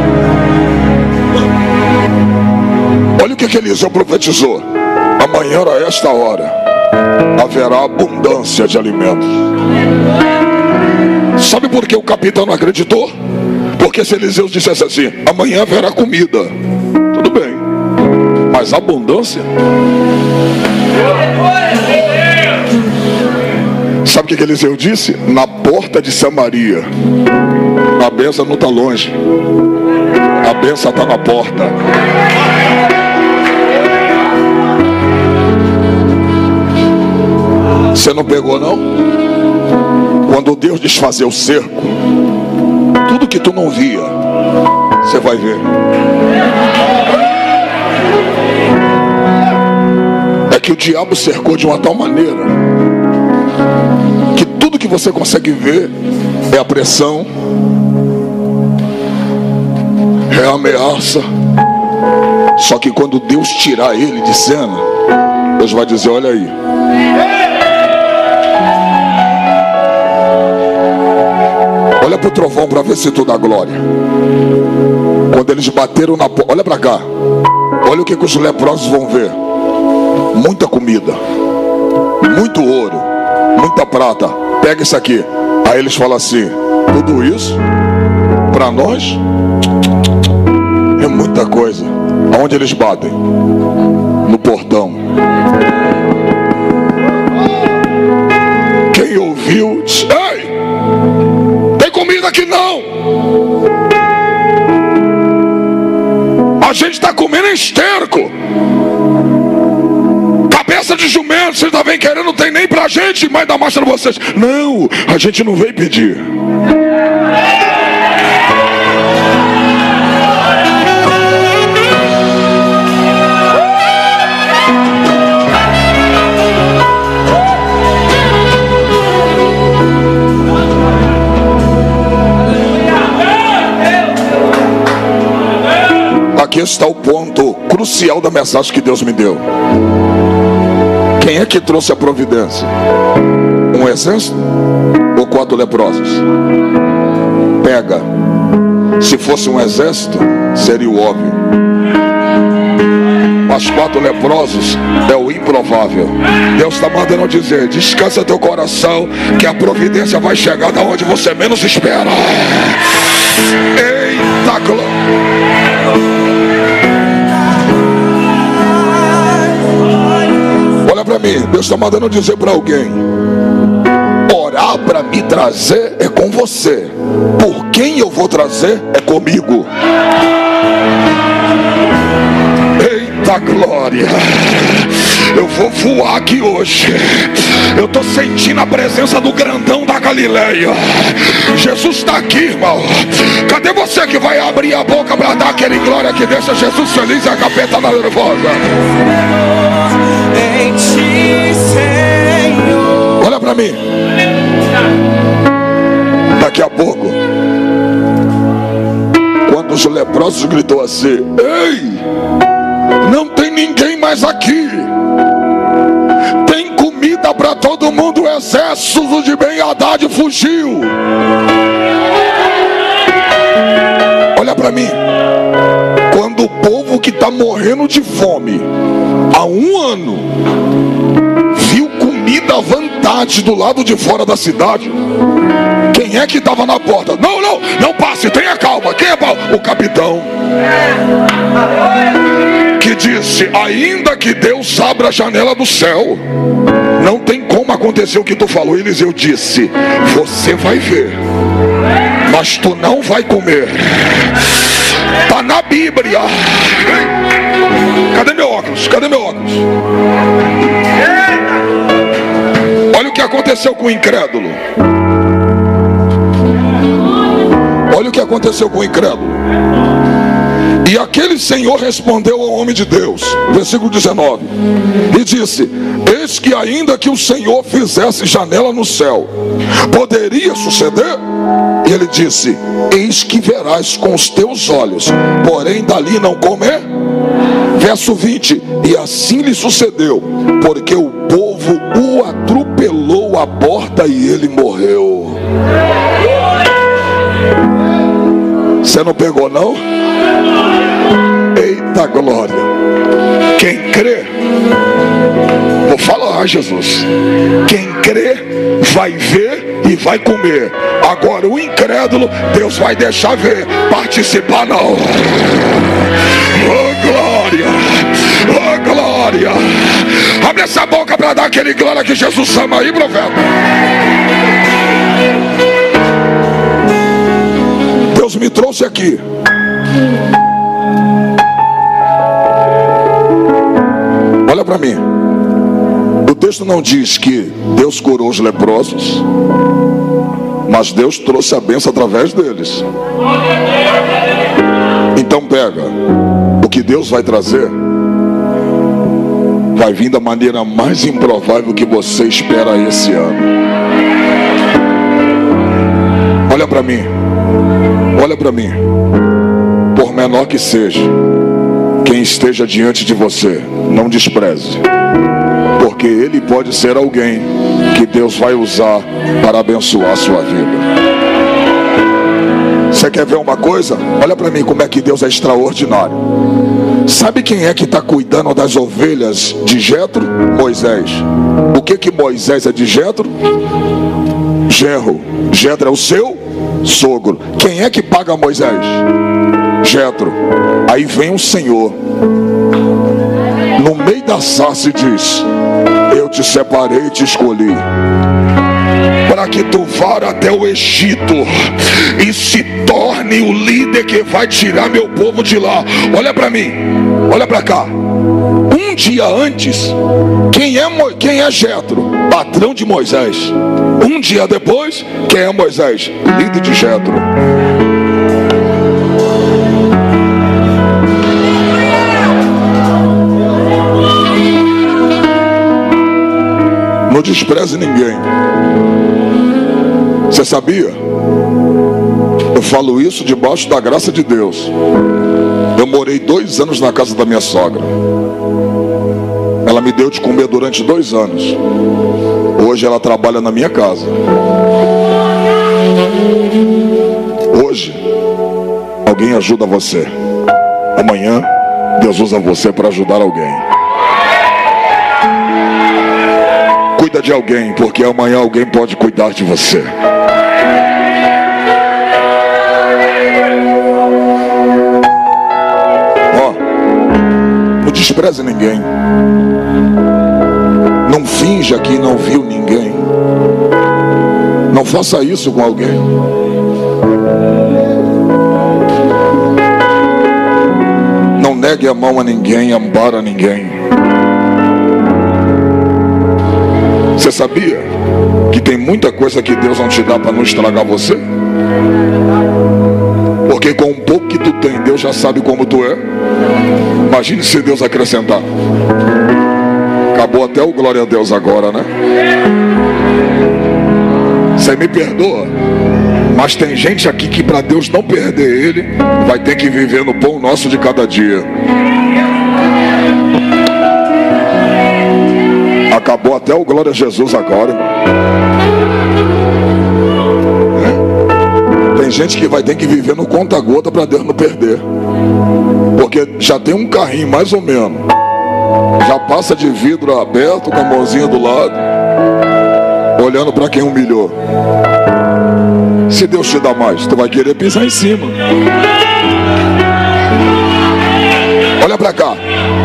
Olha o que que Eliseu profetizou: amanhã a esta hora haverá abundância de alimentos. Sabe por que o capitão não acreditou? Porque se Eliseu dissesse assim: amanhã haverá comida, tudo bem, mas abundância? Sabe o que que Eliseu disse? Na porta de Samaria, a bênção não está longe, a bênção está na porta. Você não pegou, não? Quando Deus desfazer o cerco, tudo que tu não via, você vai ver. É que o diabo cercou de uma tal maneira que tudo que você consegue ver é a pressão, é a ameaça. Só que quando Deus tirar ele de cena, Deus vai dizer: olha aí, olha pro trovão para ver se tu dá glória. Quando eles bateram na porta, olha para cá, olha o que, que os leprosos vão ver: muita comida, muito ouro, muita prata. Pega isso aqui. Aí eles falam assim: tudo isso para nós é muita coisa. Aonde eles batem? No portão. Quem ouviu diz: ei, tem comida aqui não. A gente está comendo em esterco, cabeça de jumento. Vocês não vêm querendo, não tem nem pra gente, mas dá mais pra vocês. Não, a gente não veio pedir. Aqui está o ponto crucial da mensagem que Deus me deu. Quem é que trouxe a providência? Um exército ou quatro leprosos? Pega. Se fosse um exército, seria o óbvio. Mas quatro leprosos é o improvável. Deus está mandando dizer: descansa teu coração, que a providência vai chegar da onde você menos espera. Eita glória! Olha para mim, Deus está mandando dizer para alguém: orar para me trazer é com você, por quem eu vou trazer é comigo. Eita glória! Eu vou voar aqui hoje. Eu estou sentindo a presença do grandão da Galileia. Jesus está aqui, irmão. Cadê você que vai abrir a boca para dar aquele glória que deixa Jesus feliz e a capeta na nervosa? Olha para mim. Daqui a pouco, quando os leprosos gritou assim: ei, não tem ninguém mais aqui, tem comida para todo mundo. O exército de Ben-Hadad fugiu. Olha para mim. Quando o povo que está morrendo de fome há um ano viu comida me dá vontade do lado de fora da cidade. Quem é que estava na porta? Não, não, não passe, tenha calma. Quem é o capitão? Que disse: ainda que Deus abra a janela do céu, não tem como acontecer o que tu falou. Eliseu disse: você vai ver, mas tu não vai comer. Está na Bíblia. Cadê meu óculos? Cadê meu óculos? Olha o que aconteceu com o incrédulo. Olha o que aconteceu com o incrédulo. E aquele Senhor respondeu ao homem de Deus, versículo dezenove, e disse: eis que ainda que o Senhor fizesse janela no céu, poderia suceder? E ele disse: eis que verás com os teus olhos, porém dali não comer. Verso vinte: e assim lhe sucedeu, porque o povo o atropelou à porta e ele morreu. Você não pegou, não? Eita glória! Quem crê, vou falar, Jesus, quem crê vai ver e vai comer. Agora o incrédulo, Deus vai deixar ver, participar não. Oh glória, oh glória. Abre essa boca para dar aquele glória que Jesus ama aí, profeta. Deus me trouxe aqui olha para mim. O texto não diz que Deus curou os leprosos, mas Deus trouxe a bênção através deles. Então pega, o que Deus vai trazer vai vir da maneira mais improvável que você espera esse ano. Olha para mim, olha para mim. Por menor que seja quem esteja diante de você, não despreze, porque ele pode ser alguém que Deus vai usar para abençoar a sua vida. Você quer ver uma coisa? Olha para mim como é que Deus é extraordinário. Sabe quem é que está cuidando das ovelhas de Jetro? Moisés. O que que Moisés é de Jetro? Genro. Jetro é o seu sogro. Quem é que paga Moisés? Jetro. Aí vem o Senhor no meio da sarça e diz: eu te separei e te escolhi para que tu vá até o Egito e se torne o líder que vai tirar meu povo de lá. Olha para mim, olha para cá. Um dia antes, quem é, Mo... quem é Jetro? Patrão de Moisés. Um dia depois, quem é Moisés? Líder de Jetro. Não despreze ninguém. Você sabia? Eu falo isso debaixo da graça de Deus. Eu morei dois anos na casa da minha sogra. Ela me deu de comer durante dois anos. Hoje ela trabalha na minha casa. Hoje alguém ajuda você. Amanhã Deus usa você para ajudar alguém. Cuida de alguém, porque amanhã alguém pode cuidar de você. Ó, não despreze ninguém. Não finja que não viu ninguém. Não faça isso com alguém. Não negue a mão a ninguém, ampara ninguém. Você sabia que tem muita coisa que Deus não te dá para não estragar você? Porque com um pouco que tu tem, Deus já sabe como tu é. Imagine se Deus acrescentar. Acabou até o glória a Deus agora, né? Você me perdoa, mas tem gente aqui que para Deus não perder ele, vai ter que viver no pão nosso de cada dia. Acabou até o glória a Jesus agora, irmão. É? Tem gente que vai ter que viver no conta-gota para Deus não perder. Porque já tem um carrinho mais ou menos, já passa de vidro aberto com a mãozinha do lado. olhando para quem humilhou. Se Deus te dá mais, tu vai querer pisar em cima. Olha para cá.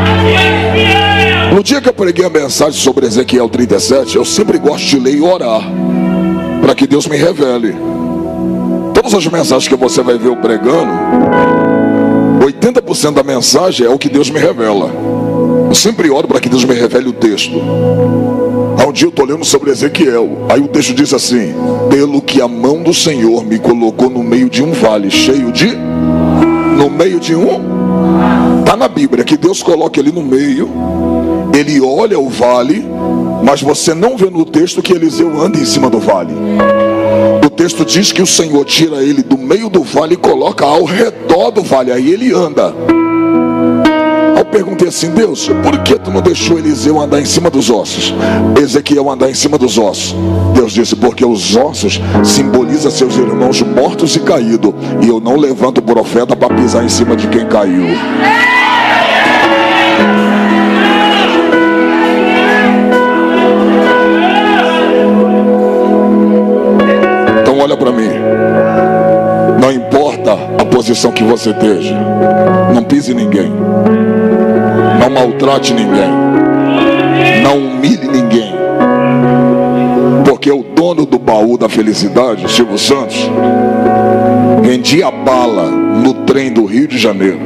No dia que eu preguei a mensagem sobre Ezequiel trinta e sete, eu sempre gosto de ler e orar para que Deus me revele. Todas as mensagens que você vai ver eu pregando, oitenta por cento da mensagem é o que Deus me revela. Eu sempre oro para que Deus me revele o texto. Há um dia eu estou lendo sobre Ezequiel, aí o texto diz assim: pelo que a mão do Senhor me colocou no meio de um vale cheio de... No meio de um... Está na Bíblia que Deus coloca ele no meio. Ele olha o vale, mas você não vê no texto que Eliseu anda em cima do vale. O texto diz que o Senhor tira ele do meio do vale e coloca ao redor do vale, aí ele anda. Eu perguntei assim: Deus, por que tu não deixou Eliseu andar em cima dos ossos, Ezequiel andar em cima dos ossos? Deus disse: porque os ossos simbolizam seus irmãos mortos e caídos, e eu não levanto o profeta para pisar em cima de quem caiu. Então olha para mim. Não importa a posição que você esteja, não pise ninguém, não maltrate ninguém, não humilhe ninguém, porque o dono do baú da felicidade, o Silvio Santos, vendia bala no trem do Rio de Janeiro.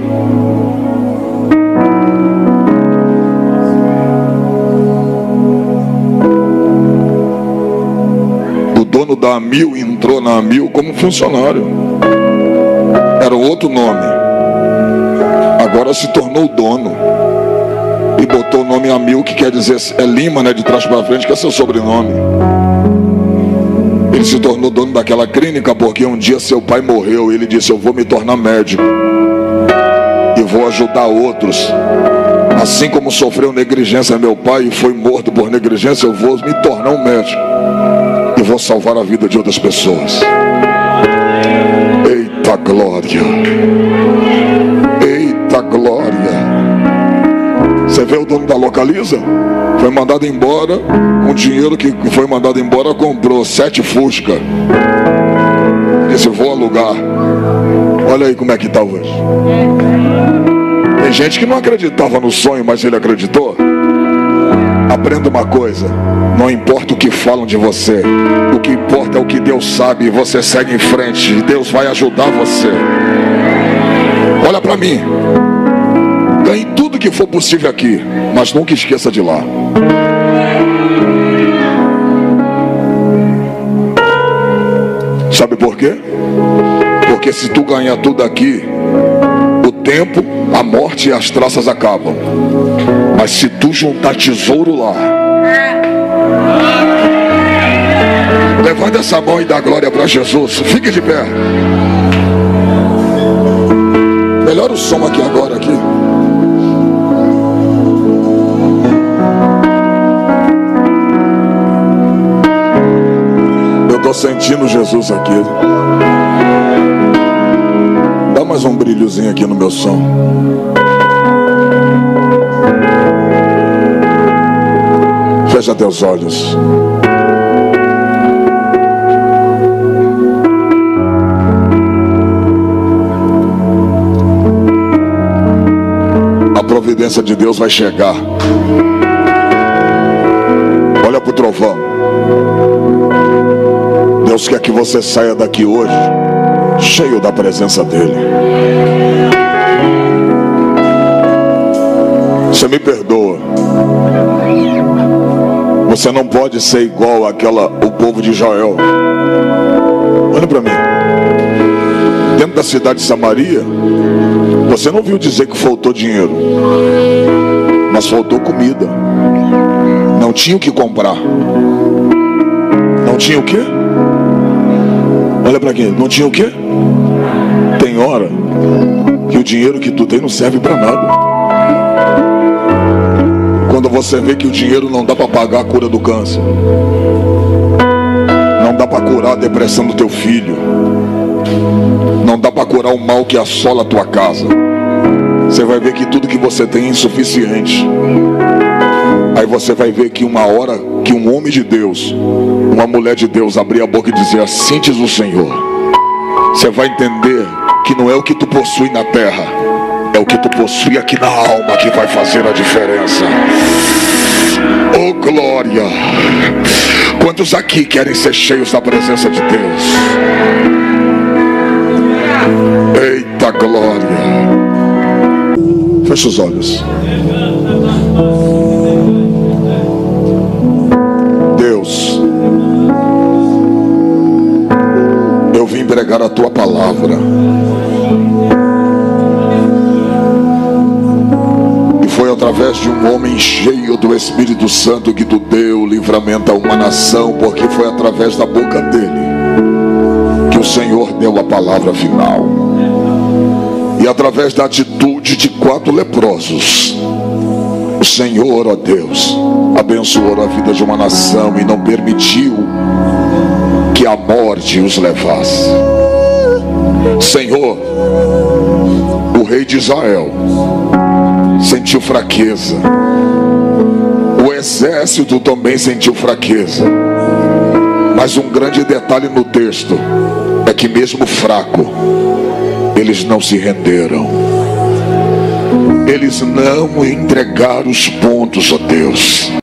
O dono da Amil entrou na Amil como funcionário, era outro nome, agora se tornou dono e botou o nome Amil, que quer dizer, é Lima, né, de trás para frente, que é seu sobrenome. Ele se tornou dono daquela clínica porque um dia seu pai morreu e ele disse: eu vou me tornar médico e vou ajudar outros. Assim como sofreu negligência meu pai e foi morto por negligência, eu vou me tornar um médico e vou salvar a vida de outras pessoas. Eita glória! Eita glória! Você vê o dono da Localiza? Foi mandado embora, com dinheiro que foi mandado embora, comprou sete Fusca. Disse: vou alugar. Olha aí como é que está hoje. Tem gente que não acreditava no sonho, mas ele acreditou. Aprenda uma coisa: não importa o que falam de você, o que importa é o que Deus sabe, e você segue em frente, e Deus vai ajudar você. Olha para mim. Ganhe tudo que for possível aqui, mas nunca esqueça de lá. Sabe por quê? Porque se tu ganhar tudo aqui, o tempo, a morte e as traças acabam. Mas se tu juntar tesouro lá, levanta essa mão e dá glória para Jesus. Fique de pé. Melhora o som aqui agora aqui. Estou sentindo Jesus aqui. Dá mais um brilhozinho aqui no meu som. Fecha teus olhos. A providência de Deus vai chegar. Olha para o trovão. Deus quer que você saia daqui hoje cheio da presença dele. Você me perdoa. Você não pode ser igual àquela, o povo de Israel. Olha para mim. Dentro da cidade de Samaria, você não viu dizer que faltou dinheiro, mas faltou comida. Não tinha o que comprar. Não tinha o quê? Olha para aqui, não tinha o quê? Tem hora que o dinheiro que tu tem não serve para nada. Quando você vê que o dinheiro não dá para pagar a cura do câncer, não dá para curar a depressão do teu filho, não dá para curar o mal que assola a tua casa, você vai ver que tudo que você tem é insuficiente. Aí você vai ver que uma hora que um homem de Deus, uma mulher de Deus abrir a boca e dizer assim diz o Senhor, você vai entender que não é o que tu possui na terra, é o que tu possui aqui na alma que vai fazer a diferença. Oh glória! Quantos aqui querem ser cheios da presença de Deus? Eita glória! Fecha os olhos. Deus, eu vim pregar a tua palavra. E foi através de um homem cheio do Espírito Santo que tu deu livramento a uma nação, porque foi através da boca dele que o Senhor deu a palavra final. E através da atitude de quatro leprosos, o Senhor, ó Deus, abençoou a vida de uma nação e não permitiu que a morte os levasse. Senhor, o rei de Israel sentiu fraqueza, o exército também sentiu fraqueza, mas um grande detalhe no texto é que mesmo fraco, eles não se renderam, eles não entregaram os pontos, ó Deus.